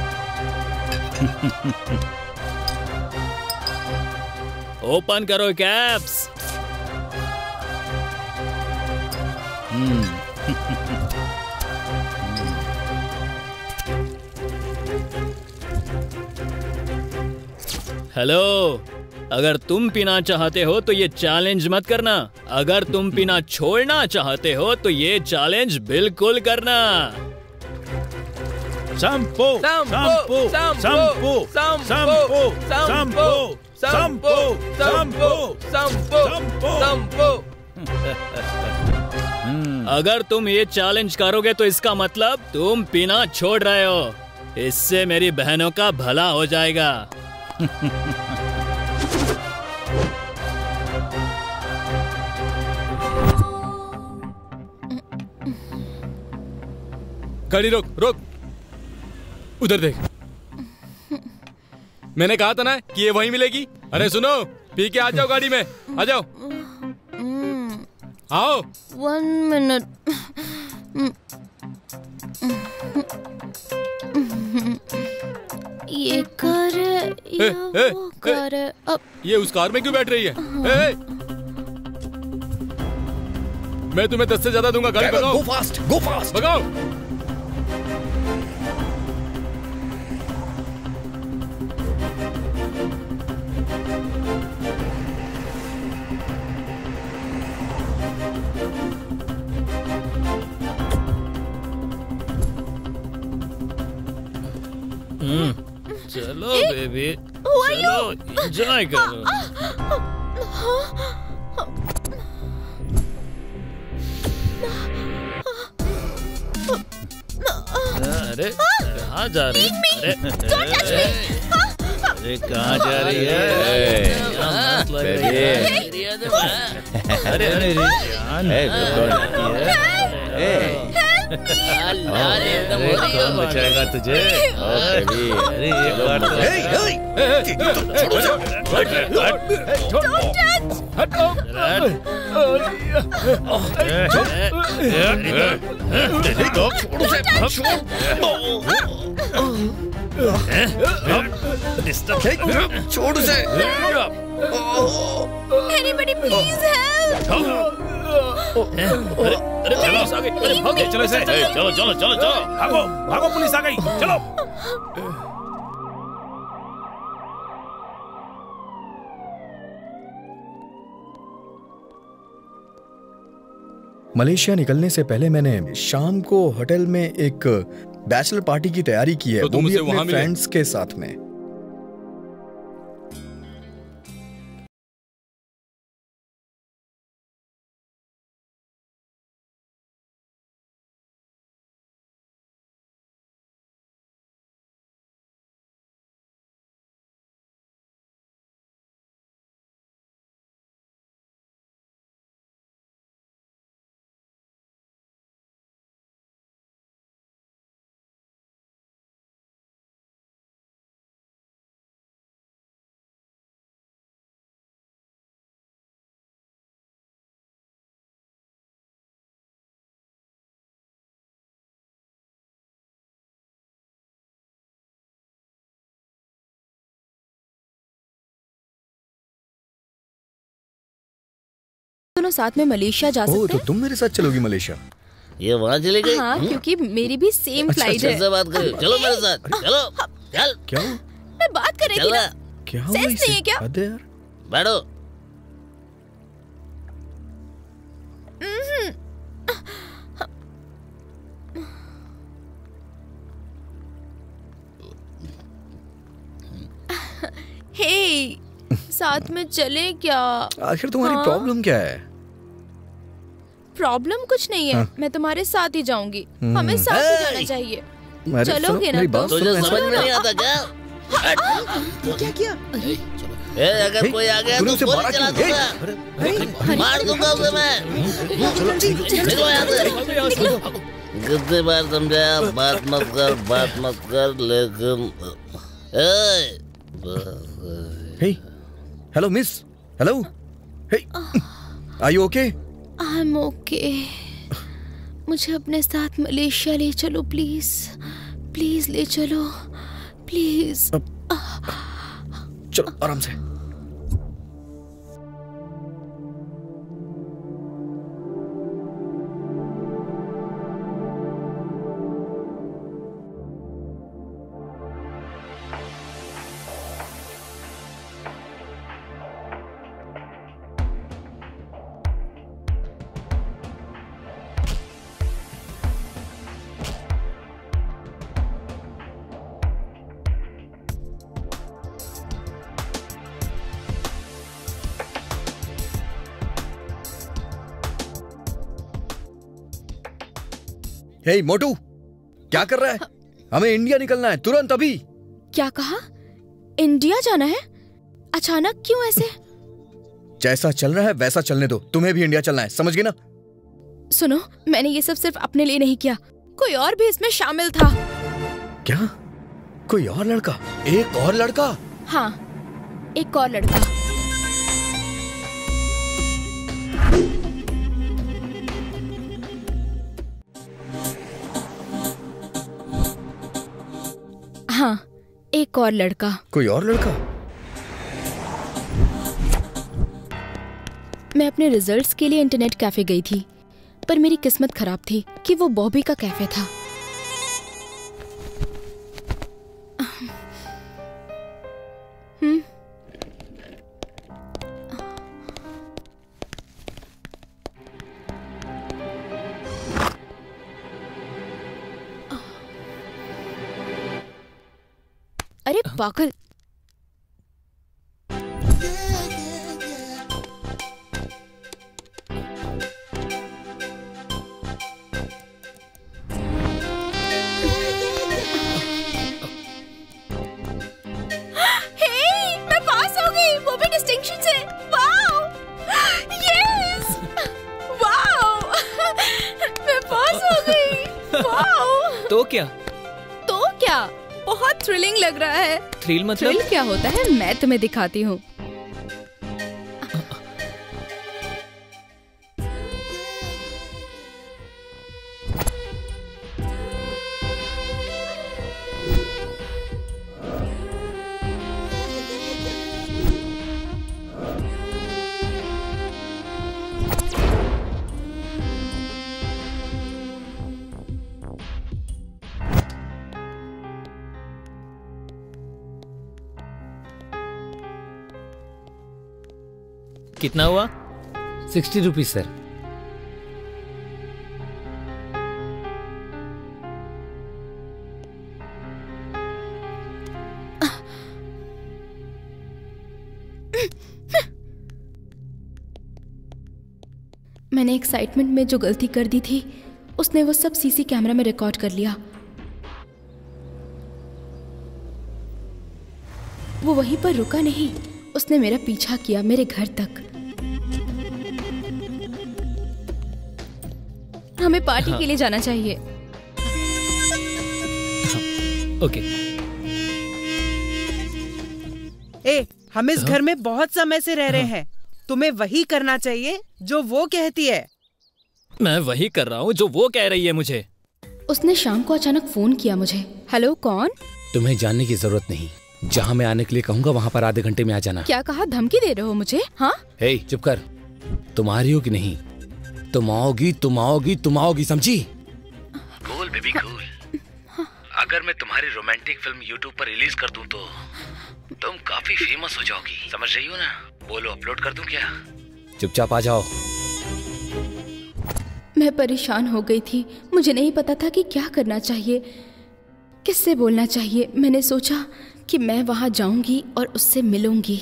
ओपन करो कैप्स। हेलो, अगर तुम पीना चाहते हो तो ये चैलेंज मत करना। अगर तुम पीना छोड़ना चाहते हो तो ये चैलेंज बिल्कुल करना। संपो संपो संपो संपो संपो संपो संपो संपो। अगर तुम ये चैलेंज करोगे तो इसका मतलब तुम पीना छोड़ रहे हो। इससे मेरी बहनों का भला हो जाएगा। गाड़ी रोक रोक, उधर देख। मैंने कहा था ना कि ये वहीं मिलेगी। अरे सुनो, पी के आ जाओ गाड़ी में, आ जाओ। आओ। 1 मिनट। ये कार है या वो कार है? अब ये उस कार में क्यों बैठ रही है? मैं तुम्हें 10 से ज्यादा दूंगा, गाड़ी भगाओ। गो फास्ट, गो फास्ट, भगाओ। चलो बेबी, चलो एंजॉय करो। अरे कहाँ जा रही है? अरे कहाँ जा रही है? अरे अरे कौन बचाएगा तुझे? अरे एक बार छोड़ उसे। Anybody please help! अरे पुलिस आ गई, अरे भागो, चलो चलो चलो चलो चलो, भागो भागो, पुलिस आ गई, चलो। मलेशिया निकलने से पहले मैंने शाम को होटल में एक बैचलर पार्टी की तैयारी की है, तो तुम वो भी उसे वहां अपने मिले? फ्रेंड्स के साथ में। दोनों साथ में मलेशिया जा सकते ओह, हैं? तो तुम मेरे साथ चलोगी मलेशिया? ये वहाँ चले गई? हाँ, क्योंकि मेरी भी सेम फ्लाइट है। से बात करो, चलो मेरे साथ, चलो चल। क्या? मैं बात कर रही थी ना। क्या हुआ सेंस इसे? नहीं है क्या? हद है यार। बैठो। हे, साथ में चले क्या? आखिर तुम्हारी प्रॉब्लम क्या है? प्रॉब्लम कुछ नहीं है, मैं तुम्हारे साथ ही जाऊंगी। हमें साथ ही जाना चाहिए। चलोगे ना? तुझे समझ में नहीं आता क्या? क्या किया? अगर कोई आ गया तो गोली चला दूंगा, मार दूंगा उसे मैं। निकलो यहाँ से। कितनी बार समझाया, बात मत कर, लेकिन hey, hello miss, hello, hey, are you okay? I am okay. मुझे अपने साथ मलेशिया ले चलो प्लीज, प्लीज ले चलो, प्लीज। चलो आराम से। हे मोटू, क्या कर रहा है? हमें इंडिया निकलना है तुरंत अभी। क्या कहा? इंडिया जाना है? अचानक क्यों ऐसे? जैसा चल रहा है वैसा चलने दो, तुम्हें भी इंडिया चलना है, समझ गए ना? सुनो, मैंने ये सब सिर्फ अपने लिए नहीं किया, कोई और भी इसमें शामिल था। क्या? कोई और लड़का? एक और लड़का? हाँ, एक और लड़का। हाँ, एक और लड़का। कोई और लड़का? मैं अपने रिजल्ट्स के लिए इंटरनेट कैफे गई थी, पर मेरी किस्मत खराब थी कि वो बॉबी का कैफे था। अरे पागल! मैं पास हो गई, वो भी डिस्टिंक्शन से। वाओ! यस! वाओ! मैं पास हो गई। वाओ! तो क्या? तो क्या? बहुत थ्रिलिंग लग रहा है। थ्रिल मतलब? थ्रिल क्या होता है मैं तुम्हें दिखाती हूँ। कितना हुआ? 60 रुपीज सर। मैंने एक्साइटमेंट में जो गलती कर दी थी, उसने वो सब सीसी कैमरा में रिकॉर्ड कर लिया। वो वहीं पर रुका नहीं, उसने मेरा पीछा किया मेरे घर तक। हमें पार्टी के लिए जाना चाहिए। ओके। हम इस घर में बहुत समय से रह रहे हैं, तुम्हें वही करना चाहिए जो वो कहती है। मैं वही कर रहा हूँ जो वो कह रही है मुझे। उसने शाम को अचानक फोन किया मुझे। हेलो, कौन? तुम्हें जानने की जरूरत नहीं, जहाँ मैं आने के लिए कहूँगा वहाँ पर आधे घंटे में आ जाना। क्या कहा? धमकी दे रहे हो मुझे? हाँ? हे, चुप कर। तुम आ रही हो कि नहीं? तुम आओगी, तुम आओगी, तुम आओगी, समझी? Cool baby cool. अगर मैं तुम्हारी रोमांटिक फिल्म यूट्यूब पर रिलीज कर दूं तो तुम काफी फेमस हो जाओगी, समझ रही हो ना? बोलो, अपलोड कर दूं क्या? चुपचाप आ जाओ। मैं परेशान हो गई थी, मुझे नहीं पता था कि क्या करना चाहिए, किससे बोलना चाहिए। मैंने सोचा कि मैं वहां जाऊंगी और उससे मिलूंगी।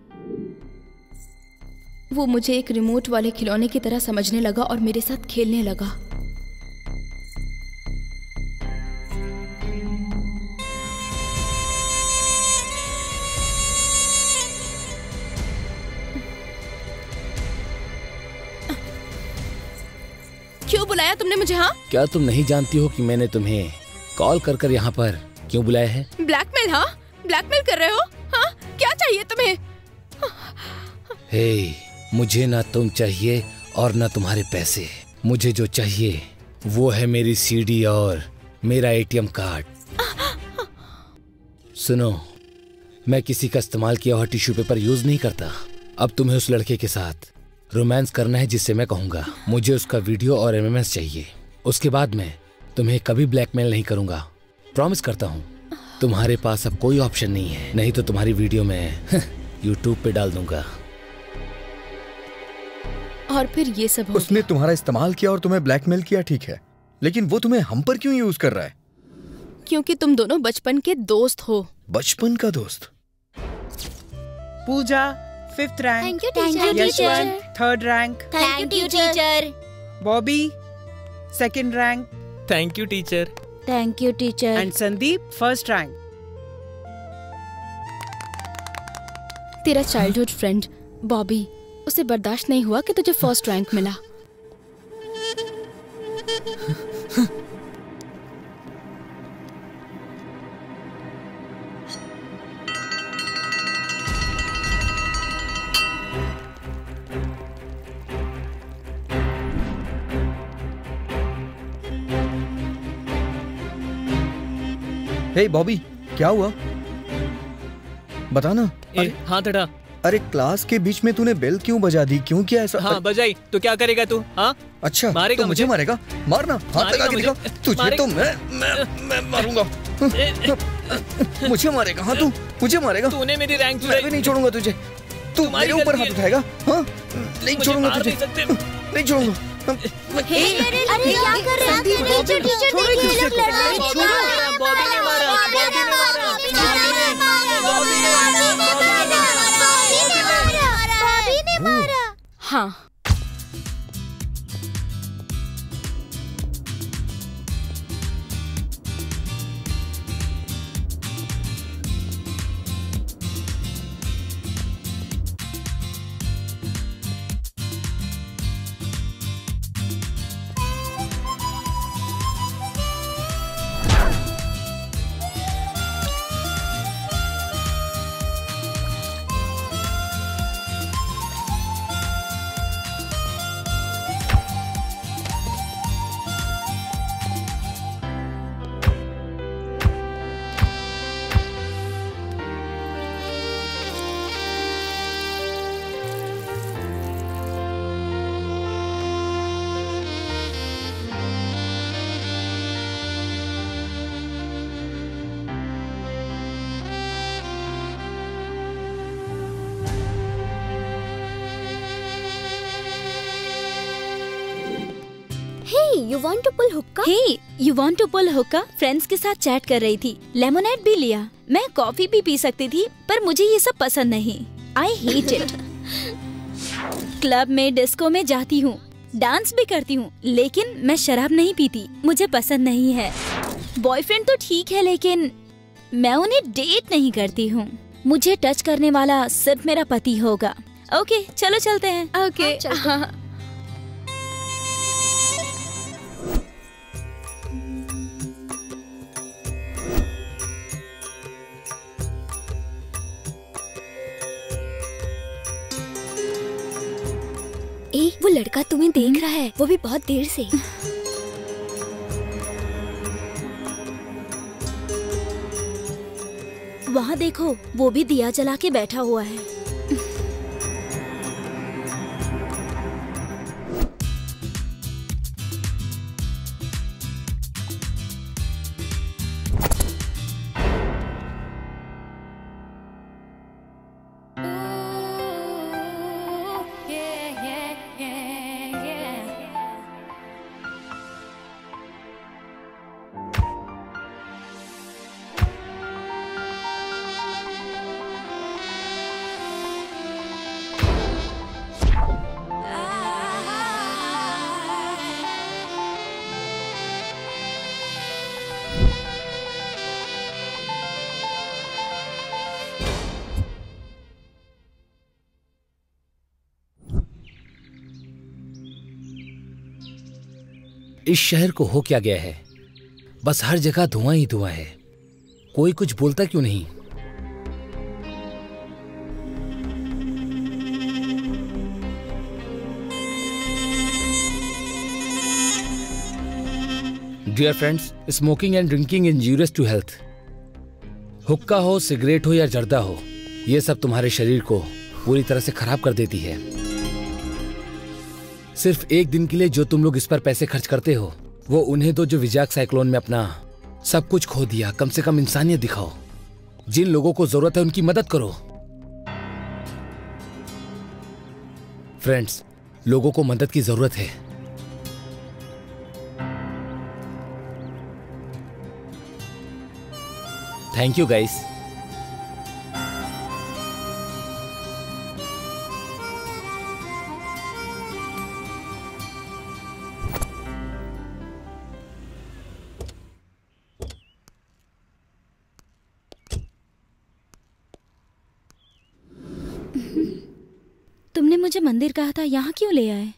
वो मुझे एक रिमोट वाले खिलौने की तरह समझने लगा और मेरे साथ खेलने लगा। क्यों बुलाया तुमने मुझे? हाँ, क्या तुम नहीं जानती हो कि मैंने तुम्हें कॉल कर कर यहाँ पर क्यों बुलाया है? ब्लैकमेल? हाँ, ब्लैकमेल कर रहे हो? हाँ, क्या चाहिए तुम्हें? हे, मुझे ना तुम चाहिए और ना तुम्हारे पैसे। मुझे जो चाहिए वो है मेरी सीडी और मेरा एटीएम कार्ड। सुनो, मैं किसी का इस्तेमाल किया हुआ टिश्यू पेपर यूज नहीं करता। अब तुम्हें उस लड़के के साथ रोमांस करना है जिससे मैं कहूंगा। मुझे उसका वीडियो और एमएमएस चाहिए। उसके बाद मैं तुम्हें कभी ब्लैकमेल नहीं करूंगा, प्रॉमिस करता हूँ। तुम्हारे पास अब कोई ऑप्शन नहीं है, नहीं तो तुम्हारी वीडियो मैं यूट्यूब पे डाल दूंगा। और फिर ये सब हो उसने तुम्हारा इस्तेमाल किया और तुम्हें ब्लैकमेल किया, ठीक है, लेकिन वो तुम्हें हम पर क्यों यूज कर रहा है? क्योंकि तुम दोनों बचपन के दोस्त हो। बचपन का दोस्त? Pooja 5th rank. Thank you teacher. Yashwant 3rd rank. Thank you teacher. Bobby 2nd rank. Thank you teacher. Thank you teacher. And Sandeep first rank. तेरा चाइल्डहुड फ्रेंड बॉबी, उसे बर्दाश्त नहीं हुआ कि तुझे फर्स्ट रैंक मिला। हे बॉबी, क्या हुआ? बता ना। हाँ तड़ा। अरे क्लास के बीच में तूने बेल क्यों बजा दी? क्यों किया ऐसा? हाँ बजाई तो क्या करेगा तू? हाँ अच्छा, मारेगा तो मुझे मारेगा? मारना, हाथ लगा के दिखा। तुझे तो मैं मारूंगा। मुझे मारेगा? हाँ तू मुझे मारेगा? तूने मेरी रैंक मैं भी नहीं छोड़ूंगा तुझे। तू मेरे ऊपर हाथ उठाएगा? हाँ नहीं छोड़ूंगा तुझे, नहीं छोड़ूंगा। अरे क्या कर रहे हैं? टीचर देखिए, ये लोग लड़ रहे हैं। बॉबी ने मारा, बॉबी ने मारा, बॉबी ने मारा। हाँ You want to pull hookah? Hey, you want to pull hookah? Friends के साथ चैट कर रही थी, लेमोनेड भी लिया। मैं कॉफी भी पी सकती थी, पर मुझे ये सब पसंद नहीं। I hate it. क्लब में, डिस्को में जाती हूँ, डांस भी करती हूँ, लेकिन मैं शराब नहीं पीती, मुझे पसंद नहीं है। बॉयफ्रेंड तो ठीक है, लेकिन मैं उन्हें डेट नहीं करती हूँ। मुझे टच करने वाला सिर्फ मेरा पति होगा। ओके, चलो चलते हैं। ओके, हाँ। वो लड़का तुम्हें देख रहा है, वो भी बहुत देर से। वहाँ देखो, वो भी दिया जला के बैठा हुआ है। इस शहर को हो क्या गया है? बस हर जगह धुआं ही धुआं है। कोई कुछ बोलता क्यों नहीं? Dear friends, smoking and drinking injurious to health. हुक्का हो, सिगरेट हो या जर्दा हो, ये सब तुम्हारे शरीर को पूरी तरह से खराब कर देती है। सिर्फ एक दिन के लिए जो तुम लोग इस पर पैसे खर्च करते हो, वो उन्हें दो जो विजाक साइक्लोन में अपना सब कुछ खो दिया। कम से कम इंसानियत दिखाओ। जिन लोगों को जरूरत है उनकी मदद करो। फ्रेंड्स, लोगों को मदद की जरूरत है। Thank you guys. मुझे मंदिर कहा था, यहाँ क्यों ले आए?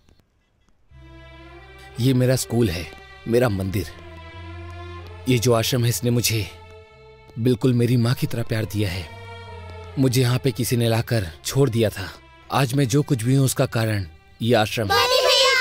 ये मेरा स्कूल है, मेरा मंदिर। ये जो आश्रम है इसने मुझे बिल्कुल मेरी माँ की तरह प्यार दिया है। मुझे यहाँ पे किसी ने लाकर छोड़ दिया था। आज मैं जो कुछ भी हूँ उसका कारण ये आश्रम है।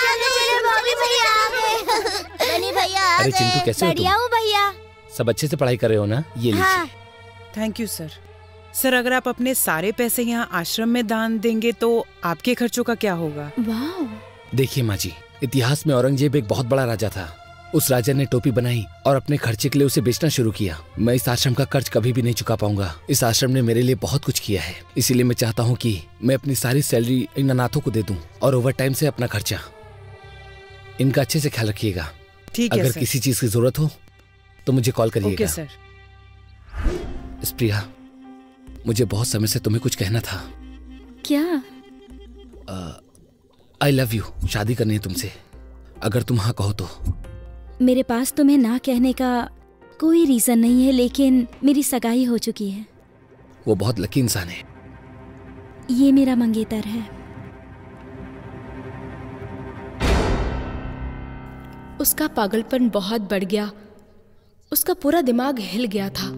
अरे चिंटू, कैसे हो तुम? भैया। सब अच्छे से पढ़ाई कर रहे हो ना? ये लीजिए। Thank you sir. सर, अगर आप अपने सारे पैसे यहाँ आश्रम में दान देंगे तो आपके खर्चों का क्या होगा? वाह। देखिए माँ जी, इतिहास में औरंगजेब एक बहुत बड़ा राजा था। उस राजा ने टोपी बनाई और अपने खर्चे के लिए उसे बेचना शुरू किया। मैं इस आश्रम का कर्ज कभी भी नहीं चुका पाऊंगा। इस आश्रम ने मेरे लिए बहुत कुछ किया है, इसीलिए मैं चाहता हूँ कि मैं अपनी सारी सैलरी इन अनाथों को दे दूं और ओवर टाइम से अपना खर्चा। इनका अच्छे से ख्याल रखिएगा। ठीक है अगर सर। किसी चीज की जरूरत हो तो मुझे कॉल करिएगा। Okay sir. स्प्रिया, मुझे बहुत समय से तुम्हें कुछ कहना था। क्या? I love you. शादी करनी है तुमसे, अगर तुम हाँ कहो तो। मेरे पास तुम्हें ना कहने का कोई रीजन नहीं है, लेकिन मेरी सगाई हो चुकी है। वो बहुत लकी इंसान है। ये मेरा मंगेतर है। उसका पागलपन बहुत बढ़ गया। उसका पूरा दिमाग हिल गया था।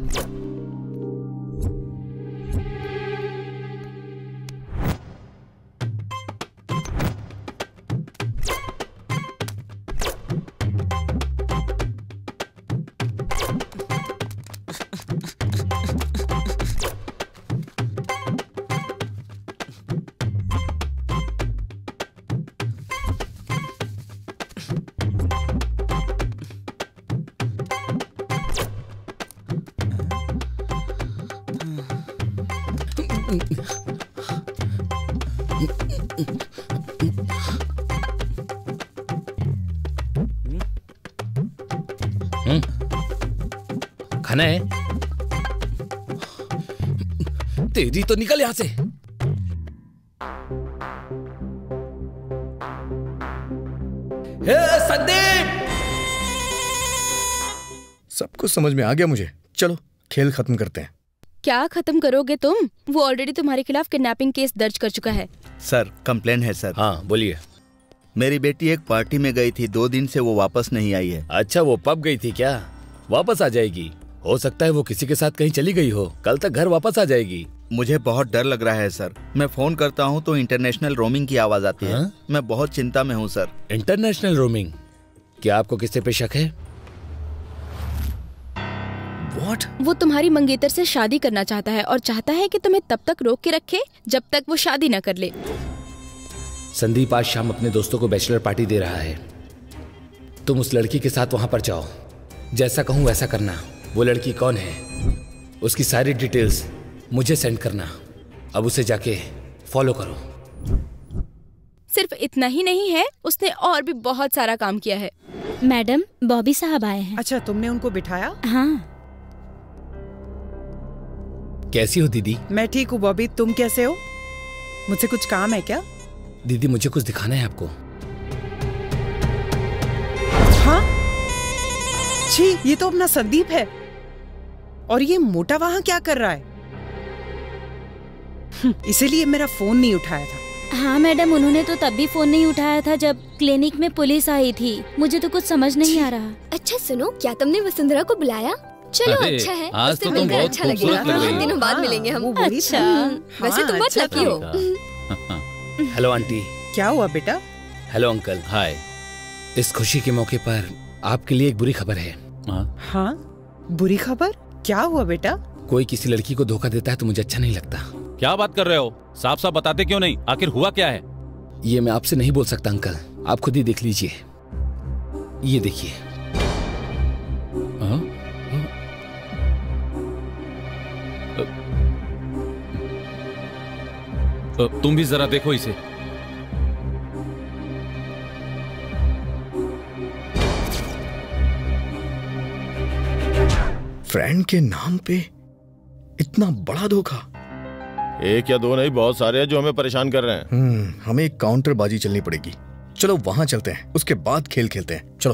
खाना है? तेरी तो निकल यहां से। संदीप! सब कुछ समझ में आ गया मुझे। चलो खेल खत्म करते हैं। क्या खत्म करोगे तुम? वो ऑलरेडी तुम्हारे खिलाफ किडनैपिंग केस दर्ज कर चुका है। सर, कंप्लेन है सर। हाँ बोलिए। मेरी बेटी एक पार्टी में गई थी, 2 दिन से वो वापस नहीं आई है। अच्छा, वो पब गई थी क्या? वापस आ जाएगी। हो सकता है वो किसी के साथ कहीं चली गई हो, कल तक घर वापस आ जाएगी। मुझे बहुत डर लग रहा है सर। मैं फोन करता हूँ तो इंटरनेशनल रोमिंग की आवाज आती है। मैं बहुत चिंता में हूँ सर। International roaming? क्या आपको किसी पे शक है? What? वो तुम्हारी मंगेतर से शादी करना चाहता है और चाहता है कि तुम्हें तब तक रोक के रखे जब तक वो शादी न कर ले। संदीप आज शाम अपने दोस्तों को बैचलर पार्टी दे रहा है। तुम उस लड़की के साथ वहां पर जाओ। जैसा कहूं वैसा करना। वो लड़की कौन है, उसकी सारी डिटेल्स मुझे सेंड करना। अब उसे जाके फॉलो करो। सिर्फ इतना ही नहीं है, उसने और भी बहुत सारा काम किया है। मैडम, बॉबी साहब आए हैं। अच्छा, तुमने उनको बिठाया? हाँ। कैसी हो दीदी? मैं ठीक हूँ बॉबी, तुम कैसे हो? मुझसे कुछ काम है क्या? दीदी, मुझे कुछ दिखाना है आपको। हाँ? छी, ये तो अपना संदीप है। और ये मोटा वहां क्या कर रहा है? इसीलिए मेरा फोन नहीं उठाया था। हाँ मैडम, उन्होंने तो तब भी फोन नहीं उठाया था जब क्लिनिक में पुलिस आई थी। मुझे तो कुछ समझ नहीं आ रहा। अच्छा सुनो, क्या तुमने वसुंधरा को बुलाया? चलो अच्छा है, आज तो तुम बहुत अच्छा लगेगा। बहुत दिनों बाद मिलेंगे हम। अच्छा, वैसे तुम बहुत लकी हो। Hello aunty. क्या हुआ बेटा? Hello uncle. हाय। इस खुशी के मौके पर आपके लिए एक बुरी खबर है। हाँ? बुरी खबर? क्या हुआ बेटा? कोई किसी लड़की को धोखा देता है तो मुझे अच्छा नहीं लगता। क्या बात कर रहे हो? साफ साफ बताते क्यों नहीं? आखिर हुआ क्या है? ये मैं आपसे नहीं बोल सकता अंकल, आप खुद ही देख लीजिए। ये देखिए। तुम भी जरा देखो इसे। फ्रेंड के नाम पे इतना बड़ा धोखा। एक या दो नहीं, बहुत सारे हैं जो हमें परेशान कर रहे हैं। हमें एक काउंटरबाजी चलनी पड़ेगी। चलो वहां चलते हैं, उसके बाद खेल खेलते हैं। चलो।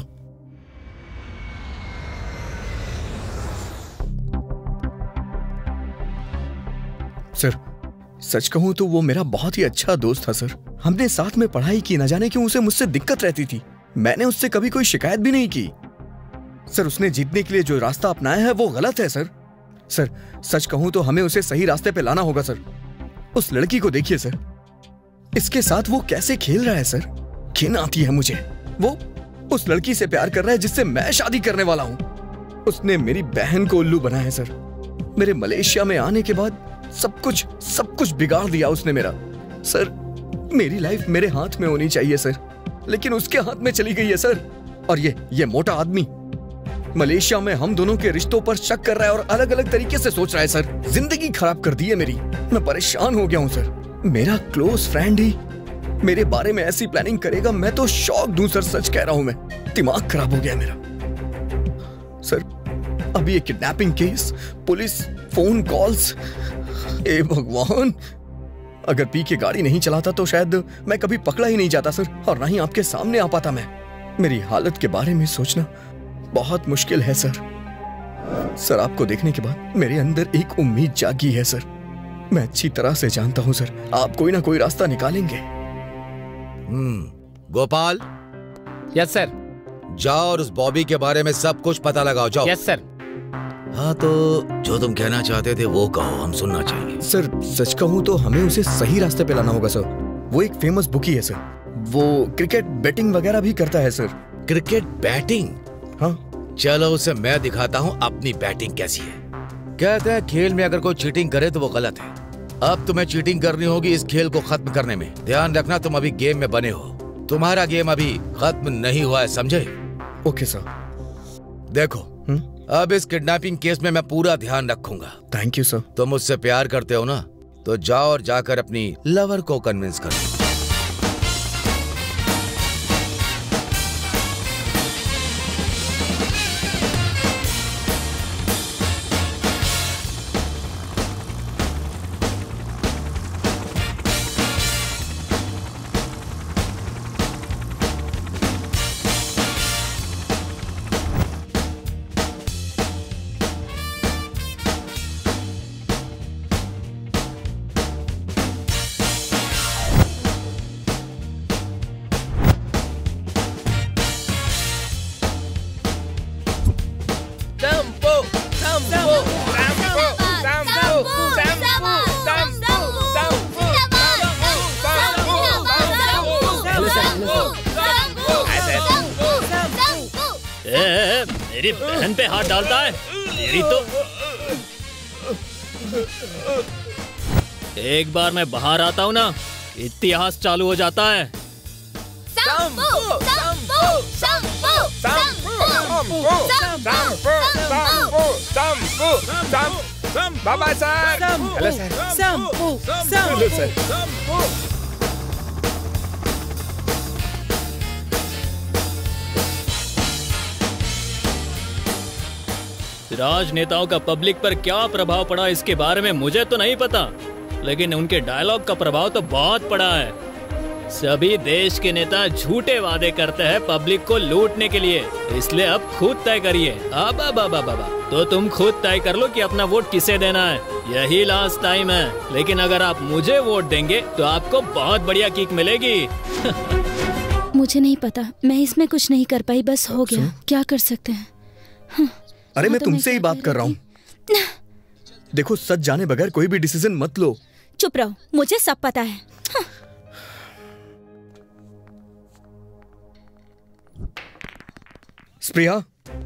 सर, सच कहूं तो वो मेरा बहुत ही अच्छा दोस्त था सर। हमने साथ में पढ़ाई की, न जाने क्यों उसे मुझसे दिक्कत रहती थी। मैंने उससे कभी कोई शिकायत भी नहीं की। सर, उसने जीतने के लिए जो रास्ता अपनाया है वो गलत है सर। सर, सच कहूं तो हमें उसे सही रास्ते पे लाना होगा सर। उस लड़की को देखिए सर, इसके साथ वो कैसे खेल रहा है सर। घिन आती है मुझे। वो उस लड़की से प्यार कर रहा है जिससे मैं शादी करने वाला हूं। उसने मेरी बहन को उल्लू बनाया है सर। मेरे मलेशिया में आने के बाद सब कुछ बिगाड़ दिया उसने मेरा। सर, मेरी लाइफ मेरे हाथ में होनी चाहिए सर, लेकिन उसके हाथ में चली गई है सर। और ये मोटा आदमी मलेशिया में हम दोनों के रिश्तों पर शक कर रहा है और अलग अलग तरीके से सोच रहा है सर। जिंदगी खराब कर दी है मेरी। मैं परेशान हो गया हूं सर। मेरा क्लोज फ्रेंड ही मेरे बारे में ऐसी प्लानिंग करेगा, मैं तो शॉक दूं सर। सच कह रहा हूं, मैं दिमाग खराब हो गया मेरा सर। अभी ये kidnapping case, police, phone calls, ए भगवान। अगर पी के गाड़ी नहीं चलाता तो शायद मैं कभी पकड़ा ही नहीं जाता सर, और ना ही आपके सामने आ पाता मैं। मेरी हालत के बारे में सोचना बहुत मुश्किल है सर। सर, आपको देखने के बाद मेरे अंदर एक उम्मीद जागी है सर। मैं अच्छी तरह से जानता हूं सर, आप कोई ना कोई रास्ता निकालेंगे। गोपाल। Yes sir. जाओ और उस बॉबी के बारे में सब कुछ पता लगाओ, जाओ। Yes sir. हाँ, तो जो तुम कहना चाहते थे वो कहो, हम सुनना चाहेंगे। सर, सच कहूं तो हमें उसे सही रास्ते पे लाना होगा सर। वो एक फेमस बुकी है सर। वो क्रिकेट बैटिंग वगैरह भी करता है सर। Cricket batting? हाँ। चलो उसे मैं दिखाता हूँ अपनी बैटिंग कैसी है। कहते हैं खेल में अगर कोई चीटिंग करे तो वो गलत है। अब तुम्हें चीटिंग करनी होगी इस खेल को खत्म करने में। ध्यान रखना, तुम अभी गेम में बने हो। तुम्हारा गेम अभी खत्म नहीं हुआ है, समझे? Okay sir. देखो, अब इस किडनैपिंग केस में मैं पूरा ध्यान रखूंगा। Thank you sir. तुम मुझसे प्यार करते हो ना, तो जाओ और जाकर अपनी लवर को कन्विंस करो। मेरी बहन पे हाथ डालता है मेरी तो। एक बार मैं बाहर आता हूँ ना, इतिहास चालू हो जाता है। बाबा सर। Hello sir. राजनेताओं का पब्लिक पर क्या प्रभाव पड़ा इसके बारे में मुझे तो नहीं पता, लेकिन उनके डायलॉग का प्रभाव तो बहुत पड़ा है। सभी देश के नेता झूठे वादे करते हैं पब्लिक को लूटने के लिए, इसलिए अब खुद तय करिए। तो तुम खुद तय कर लो कि अपना वोट किसे देना है। यही लास्ट टाइम है, लेकिन अगर आप मुझे वोट देंगे तो आपको बहुत बढ़िया किक मिलेगी। मुझे नहीं पता, मैं इसमें कुछ नहीं कर पाई, बस हो गया। क्या कर सकते हैं। अरे मैं तुमसे ही बात कर रहा हूँ। देखो, सच जाने बगैर कोई भी डिसीजन मत लो। चुप रहो, मुझे सब पता है। स्प्रिया,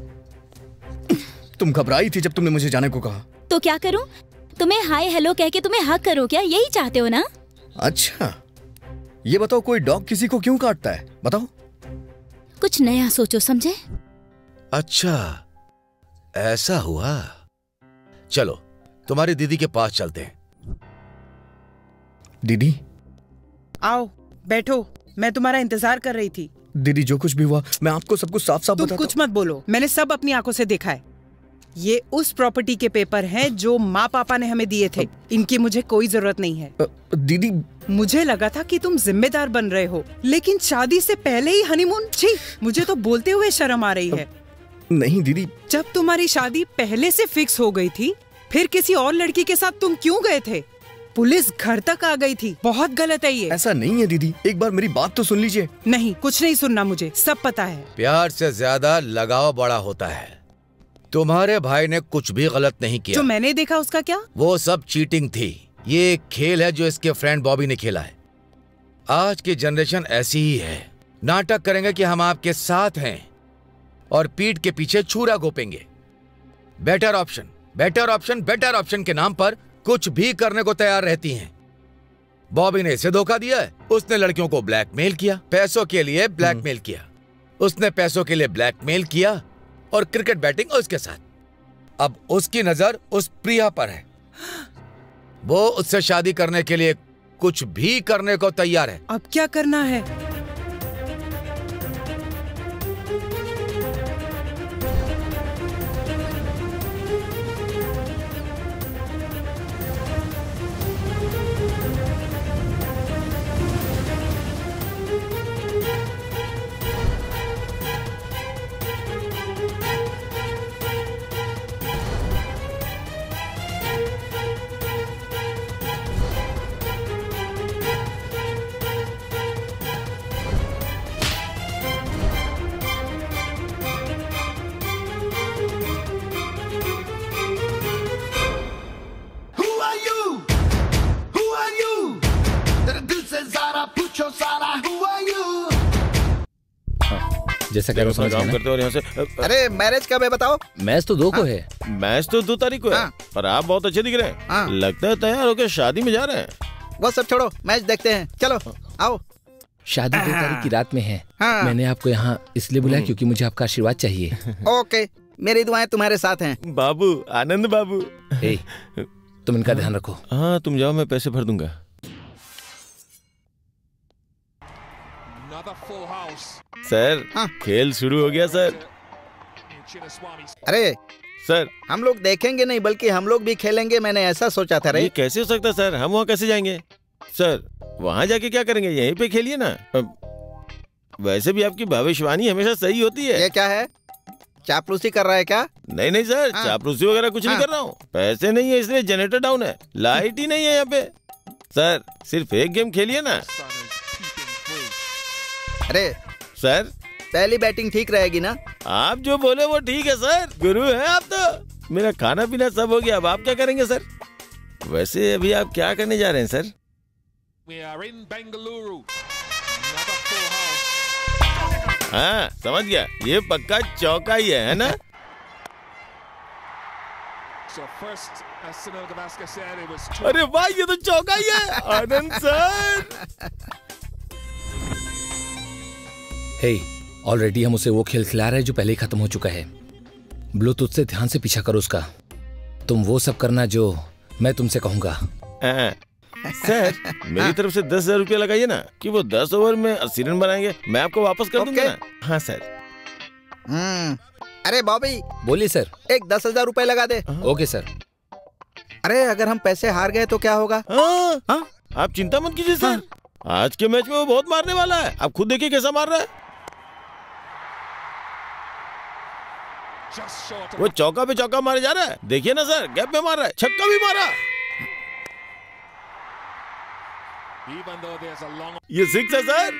तुम घबराई थी जब तुमने मुझे जाने को कहा। तो क्या करूं? तुम्हें हाय हेलो कह के तुम्हें हक करूं क्या? यही चाहते हो ना? अच्छा, ये बताओ, कोई डॉग किसी को क्यों काटता है? बताओ। कुछ नया सोचो, समझे? अच्छा, ऐसा हुआ। चलो तुम्हारी दीदी के पास चलते हैं। दीदी? आओ बैठो, मैं तुम्हारा इंतजार कर रही थी। दीदी, जो कुछ भी हुआ मैं आपको सब कुछ साफ साफ बताता हूं। कुछ मत बोलो, मैंने सब अपनी आंखों से देखा है। ये उस प्रॉपर्टी के पेपर हैं जो माँ पापा ने हमें दिए थे। इनकी मुझे कोई जरूरत नहीं है। दीदी, मुझे लगा था कि तुम जिम्मेदार बन रहे हो, लेकिन शादी से पहले ही हनीमून। छी, मुझे तो बोलते हुए शर्म आ रही है। नहीं दीदी। जब तुम्हारी शादी पहले से फिक्स हो गई थी, फिर किसी और लड़की के साथ तुम क्यों गए थे? पुलिस घर तक आ गई थी। बहुत गलत है ये। ऐसा नहीं है दीदी, एक बार मेरी बात तो सुन लीजिए। नहीं, कुछ नहीं सुनना मुझे, सब पता है। प्यार से ज्यादा लगाव बड़ा होता है। तुम्हारे भाई ने कुछ भी गलत नहीं किया। जो मैंने देखा उसका क्या? वो सब चीटिंग थी। ये एक खेल है जो इसके फ्रेंड बॉबी ने खेला है। आज की जनरेशन ऐसी ही है। नाटक करेंगे कि हम आपके साथ हैं और पीठ के पीछे छुरा घोपेंगे। Better option, better option, better option के नाम पर कुछ भी करने को तैयार रहती हैं। बॉबी ने इसे धोखा दिया है। उसने लड़कियों को ब्लैकमेल किया, पैसों के लिए ब्लैकमेल किया। उसने पैसों के लिए ब्लैकमेल किया और क्रिकेट बैटिंग उसके साथ। अब उसकी नजर उस प्रिया पर है। वो उससे शादी करने के लिए कुछ भी करने को तैयार है। अब क्या करना है? जैसा कह रहा हूं काम करते हो यहाँ से। अरे मैरिज कब है बताओ? मैच तो 2 को है। मैच तो 2 तारीख को है। पर आप बहुत अच्छे दिख रहे हैं। लगता है तैयार होकर शादी में जा रहे हैं। वो सब छोड़ो, मैच देखते हैं। चलो आओ। शादी 2 तारीख की रात में है। मैंने आपको यहाँ इसलिए बुलाया क्योंकि मुझे आपका आशीर्वाद चाहिए। ओके, मेरी दुआएं तुम्हारे साथ हैं। बाबू, आनंद बाबू। तुम इनका ध्यान रखो। हाँ तुम जाओ, मैं पैसे भर दूंगा। सर खेल शुरू हो गया सर। अरे सर हम लोग देखेंगे नहीं बल्कि हम लोग भी खेलेंगे, मैंने ऐसा सोचा था। रे ये कैसे हो सकता है सर? हम वहाँ कैसे जाएंगे? सर वहाँ जाके क्या करेंगे? यहीं पे खेलिए ना। वैसे भी आपकी भविष्यवाणी हमेशा सही होती है। ये क्या है? चापलूसी कर रहा है क्या? नहीं नहीं सर, चापलूसी वगैरह कुछ नहीं कर रहा हूँ। पैसे नहीं है इसलिए जनरेटर डाउन है, लाइट ही नहीं है यहाँ पे। सर सिर्फ एक गेम खेलिए ना। अरे सर पहली बैटिंग ठीक रहेगी ना? आप जो बोले वो ठीक है सर, गुरु है आप तो। मेरा खाना पीना सब हो गया, अब आप क्या करेंगे सर? वैसे अभी आप क्या करने जा रहे हैं सर? हाँ समझ गया, ये पक्का चौका ही है ना? अरे वाह, ये तो चौका ही है। आनंद सर। हे, ऑलरेडी हम उसे वो खेल खिला रहे हैं जो पहले ही खत्म हो चुका है। ब्लूटूथ से ध्यान से पीछा करो उसका। तुम वो सब करना जो मैं तुमसे कहूंगा। सर मेरी तरफ से 10,000 रुपया लगाइए ना कि वो 10 ओवर में 80 रन बनाएंगे, मैं आपको वापस कर दूंगा ना। हाँ सर। अरे बॉबी। बोलिए सर। एक 10,000 रुपए लगा दे। Okay sir. अरे अगर हम पैसे हार गए तो क्या होगा? आप चिंता मत कीजिए सर, आज के मैच में वो बहुत मारने वाला है। आप खुद देखिए कैसा मार रहा है। वो चौका पे चौका मारे जा रहा है, देखिए ना सर, गैप में मार रहा है, छक्का भी मारा। ये 6 है सर।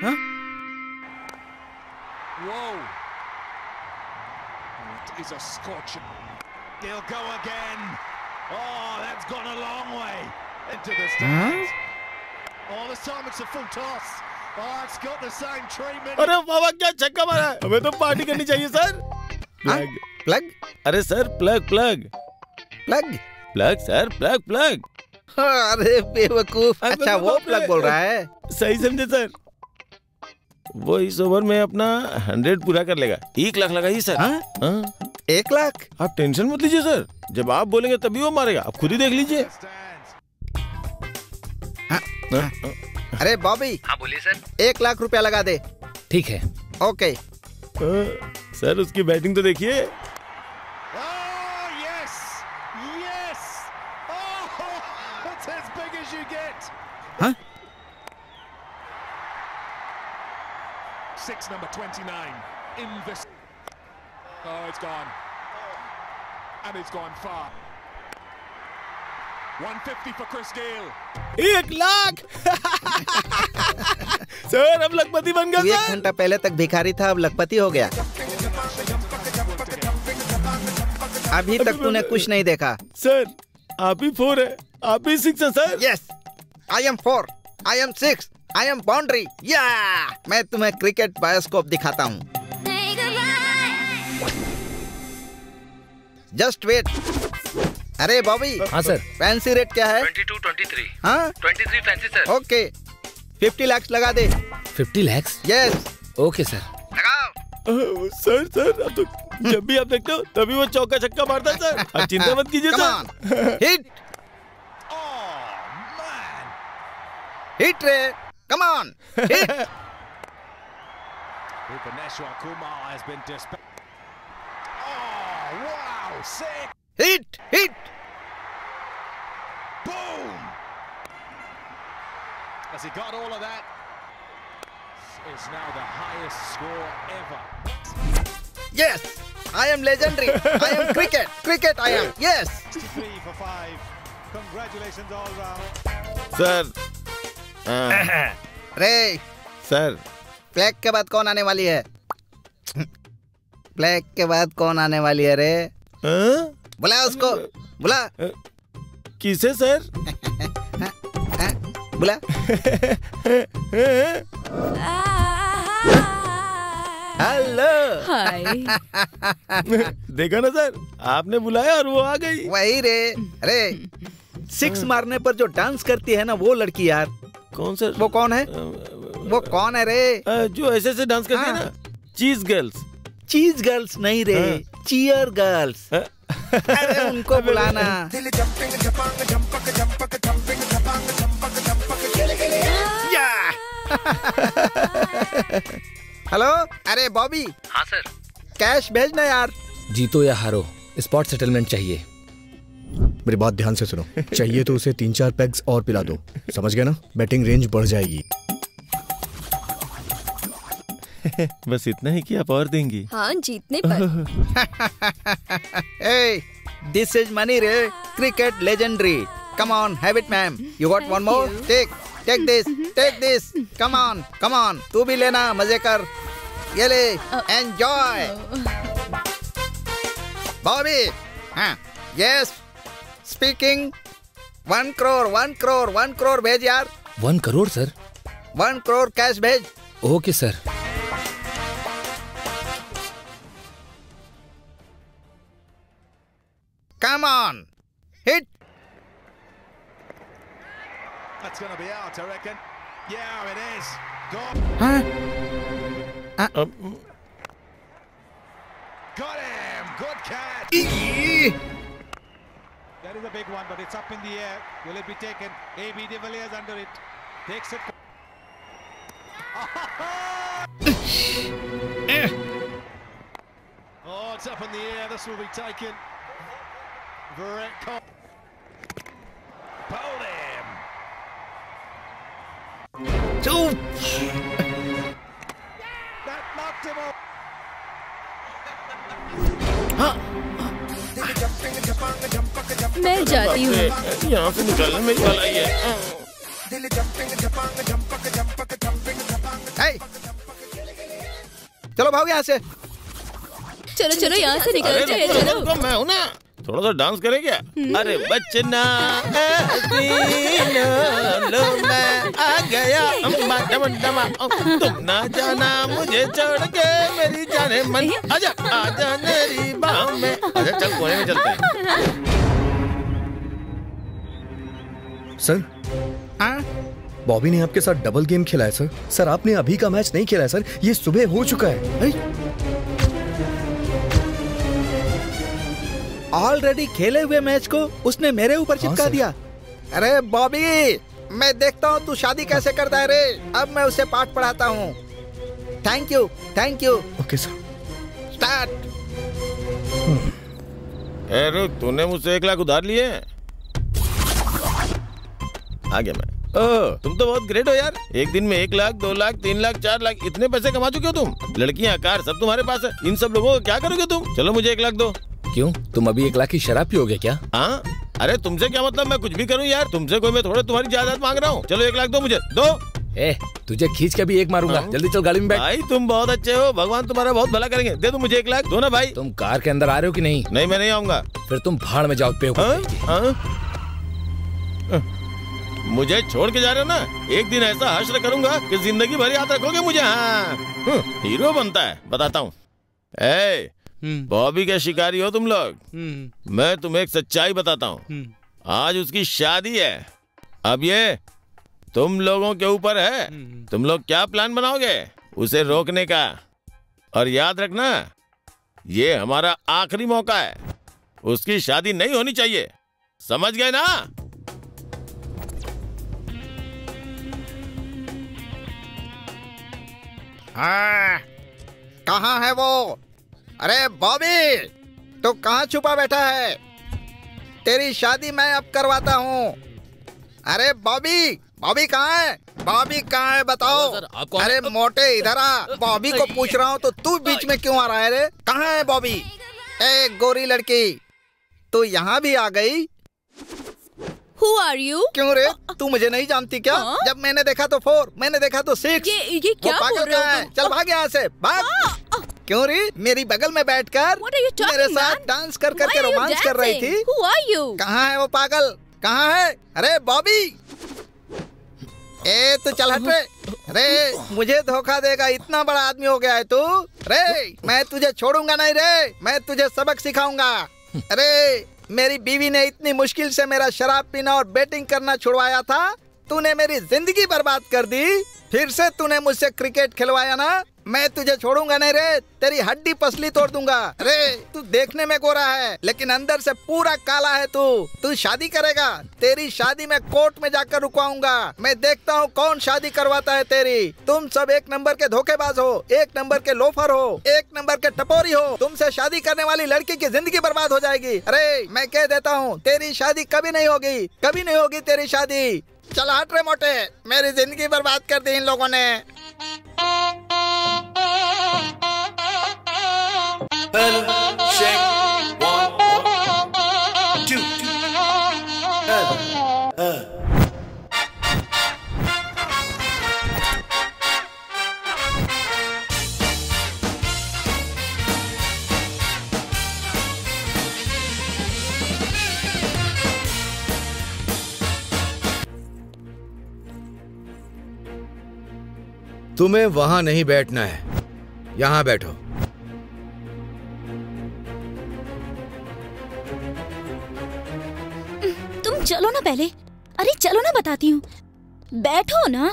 अरे बाबा क्या छक्का मारा है, हमें तो पार्टी करनी चाहिए सर। Plug plug? अरे sir plug plug plug plug sir, plug plug. अरे बेवकूफ, अच्छा वो प्लग बोल रहा है। सही समझे सर। वो इस ओवर में अपना 100 पूरा कर लेगा। 1 लाख लगाइए सर। 1 लाख? आप टेंशन मत लीजिए सर, जब आप बोलेंगे तभी वो मारेगा, आप खुद ही देख लीजिए। अरे बॉबी। हाँ बोलिए सर। 1 लाख रुपया लगा दे। ठीक है। ओके। सर उसकी बैटिंग तो देखिए। हाँ? 6 number 29 in this. Oh, it's gone. And it's gone far. 150 for Chris Gayle. 1 lakh. Sir अब लखपति बन गया। 1 घंटा पहले तक भिखारी था, अब लखपति हो गया। अभी तक तूने कुछ नहीं देखा। सर आप ही 4 है, आप ही 6 है sir. Yes, I am 4, I am 6, I am boundary. या मैं तुम्हें क्रिकेट बायोस्कोप दिखाता हूँ। Just wait. अरे बॉबी। हाँ सर। फैंसी रेट क्या है? 22-23। हाँ 23 फैंसी सर। ओके 50 लाख लगा दे। 50 lakh? Yes. Okay sir. Sir अब तो जब भी आप देखते हो तभी वो चौका छक्का मारता है सर। आप चिंता मत कीजिए सर। हिट हिट रे, come on hit. Bhubaneswar Kumar has been dispatched. Oh wow, sick. Hit! Boom! Has he got all of that? It's now the highest score ever. Yes, I am legendary. I am cricket I am. Yes. 63 for 5. Congratulations all round. Sir रे sir flag के बाद कौन आने वाली है? Flag के बाद कौन आने वाली है रे? बुला उसको, बुला। किसे सर? बुला। हेलो। हाय। देखा ना सर, आपने बुलाया और वो आ गई। वही रे। अरे 6 मारने पर जो डांस करती है ना वो लड़की यार। कौन सर? वो कौन है? वो कौन है रे? जो ऐसे डांस करती है ना, चीज गर्ल्स। चीज गर्ल्स नहीं रे, चीयर गर्ल्स। अरे उनको बुलाना। हेलो, अरे बॉबी। हाँ सर। कैश भेजना यार। जीतो या हारो, स्पॉट सेटलमेंट चाहिए। मेरी बात ध्यान से सुनो। चाहिए तो उसे 3-4 पैग्स और पिला दो, समझ गए ना? बैटिंग रेंज बढ़ जाएगी। बस इतना ही कि आप और देंगी? हाँ, जीतने पर। Hey, this is money रे, cricket legendary. Come on, have it ma'am. You got one more? Take this. Come on. तू भी लेना, मजे कर। ये ले, enjoy. Bobby, हाँ, yes, speaking. 1 crore भेज यार। 1 करोड़ सर? 1 crore कैश भेज। Okay sir. Come on, hit. That's going to be out, I reckon. Yeah, it is. Go. Huh? Got him. Good catch. That is a big one, but it's up in the air. Will it be taken? A.B. de Villiers under it. Takes it. Oh, it's up in the air. This will be taken. Verrett bowled him. That knocked him off. मैं जाती हूँ। यहाँ से निकलने में वाला ही है। चलो भाग यहाँ से। चलो यहाँ से निकल जाए। चलो। मैं हूँ ना, थोड़ा सा डांस करे क्या? अरे बचना लो मैं आ गया, तुम ना जाना मुझे छोड़ के मेरी जाने मन। आजा मेरी बाहों में। आजा चल कोने में चलते हैं। सर, हाँ? बॉबी ने आपके साथ डबल गेम खेला है सर। सर आपने अभी का मैच नहीं खेला है सर, ये सुबह हो चुका है। ऑलरेडी खेले हुए मैच को उसने मेरे ऊपर चिपका दिया। अरे बॉबी, मैं देखता हूँ तू शादी कैसे करता है रे। अब मैं उसे पाठ पढ़ाता हूँ। Thank you. Okay sir. Start. रुक, तूने मुझसे 1 लाख उधार लिए? आ गया मैं। तुम तो बहुत ग्रेट हो यार। एक दिन में 1 लाख, 2 लाख, 3 लाख, 4 लाख इतने पैसे कमा चुके हो तुम। लड़कियां, कार सब तुम्हारे पास है। इन सब लोगों को क्या करोगे तुम? चलो मुझे 1 लाख दो। क्यों, तुम अभी 1 लाख की शराब पियोगे क्या? हाँ, अरे तुमसे क्या मतलब, मैं कुछ भी करूं यार, तुमसे कोई मैं थोड़े तुम्हारी जायदाद मांग रहा हूँ। चलो 1 लाख दो मुझे, दो। तुझे खींच के भी 1 मारूंगा। जल्दी चल गाड़ी में बैठ। भाई तुम बहुत अच्छे हो, भगवान तुम्हारा बहुत भला करेंगे। दे दो मुझे 1 लाख, दो ना भाई। तुम कार के अंदर आ रहे हो कि नहीं? नहीं मैं नहीं आऊंगा। फिर तुम भाड़ में जाओ। मुझे छोड़ के जा रहे हो ना, एक दिन ऐसा हश्र करूंगा कि जिंदगी भर याद रखोगे मुझे। हाँ हीरो बनता है, बताता हूँ। बॉबी के शिकारी हो तुम लोग। मैं तुम्हें एक सच्चाई बताता हूँ। आज उसकी शादी है। अब ये तुम लोगों के ऊपर है। तुम लोग क्या प्लान बनाओगे उसे रोकने का? और याद रखना, ये हमारा आखिरी मौका है। उसकी शादी नहीं होनी चाहिए, समझ गए ना? हाँ, कहाँ है वो? अरे बॉबी, तो कहाँ छुपा बैठा है? तेरी शादी मैं अब करवाता हूँ। अरे बॉबी, बॉबी कहाँ है? बॉबी कहाँ है बताओ? अरे मोटे इधर आ, बॉबी को पूछ रहा हूँ तो तू बीच में क्यों आ रहा है रे? कहाँ है बॉबी? ए गोरी लड़की, तू यहाँ भी आ गई? Who are you? क्यों रे, तू मुझे नहीं जानती क्या? जब मैंने देखा तो 4, मैंने देखा तो 6। ये क्या पागल कहाँ है? चल भाग यहाँ से, भाग। क्यों रे, मेरी बगल में बैठकर मेरे साथ डांस कर करके रोमांस कर रही थी। Who are you? कहाँ है वो पागल? कहाँ है? अरे बॉबी, ए तू चल हट रे। रे मुझे धोखा देगा, इतना बड़ा आदमी हो गया है तू। रे मैं तुझे छोड़ूंगा नहीं रे, मैं तुझे सबक सिखाऊंगा। अरे मेरी बीवी ने इतनी मुश्किल से मेरा शराब पीना और बेटिंग करना छुड़वाया था, तूने मेरी जिंदगी बर्बाद कर दी। फिर से तूने मुझसे क्रिकेट खिलवाया ना, मैं तुझे छोड़ूंगा नहीं रे, तेरी हड्डी पसली तोड़ दूंगा। रे तू देखने में गोरा है लेकिन अंदर से पूरा काला है। तू शादी करेगा, तेरी शादी में कोर्ट में जाकर रुकवाऊंगा। मैं देखता हूँ कौन शादी करवाता है तेरी। तुम सब 1 नंबर के धोखेबाज हो, 1 नंबर के लोफर हो, 1 नंबर के टपोरी हो। तुमसे शादी करने वाली लड़की की जिंदगी बर्बाद हो जाएगी। अरे मैं कह देता हूँ, तेरी शादी कभी नहीं होगी, कभी नहीं होगी तेरी शादी। चल हट रे मोटे, मेरी जिंदगी बर्बाद कर दी इन लोगों ने। तुम्हें वहां नहीं बैठना है, यहां बैठो। तुम चलो ना पहले। अरे चलो ना, बताती हूँ। बैठो ना।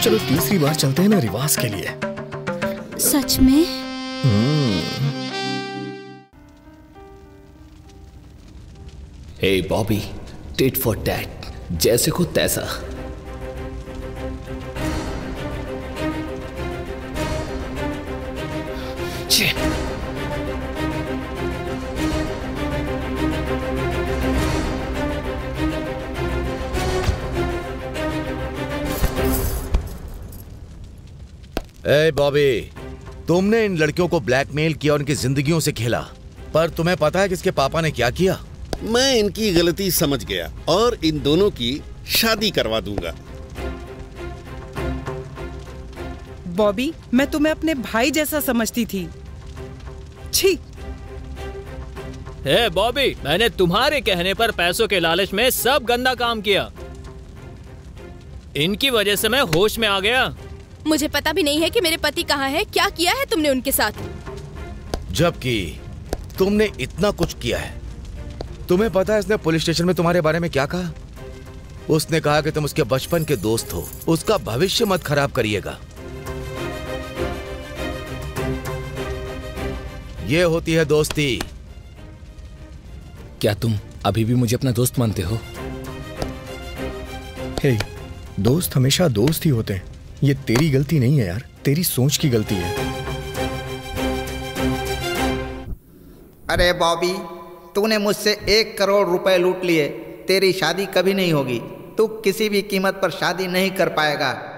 चलो तीसरी बार चलते हैं ना रिवाज के लिए। सच में? Hey Bobby, tit for tat, जैसे को तैसा। ए बॉबी, तुमने इन लड़कियों को ब्लैकमेल किया, उनकी जिंदगियों से खेला, पर तुम्हें पता है कि इसके पापा ने क्या किया? मैं इनकी गलती समझ गया और इन दोनों की शादी करवा दूंगा। बॉबी, मैं तुम्हें अपने भाई जैसा समझती थी। छी। हे बॉबी, मैंने तुम्हारे कहने पर पैसों के लालच में सब गंदा काम किया। इनकी वजह से मैं होश में आ गया। मुझे पता भी नहीं है कि मेरे पति कहाँ हैं। क्या किया है तुमने उनके साथ? जबकि तुमने इतना कुछ किया है। तुम्हें पता है इसने पुलिस स्टेशन में तुम्हारे बारे में क्या कहा? उसने कहा कि तुम उसके बचपन के दोस्त हो, उसका भविष्य मत खराब करिएगा। ये होती है दोस्ती। क्या तुम अभी भी मुझे अपना दोस्त मानते हो? हे, दोस्त हमेशा दोस्त ही होते हैं। ये तेरी गलती नहीं है यार, तेरी सोच की गलती है। अरे बॉबी, तूने मुझसे 1 करोड़ रुपए लूट लिए। तेरी शादी कभी नहीं होगी। तू किसी भी कीमत पर शादी नहीं कर पाएगा।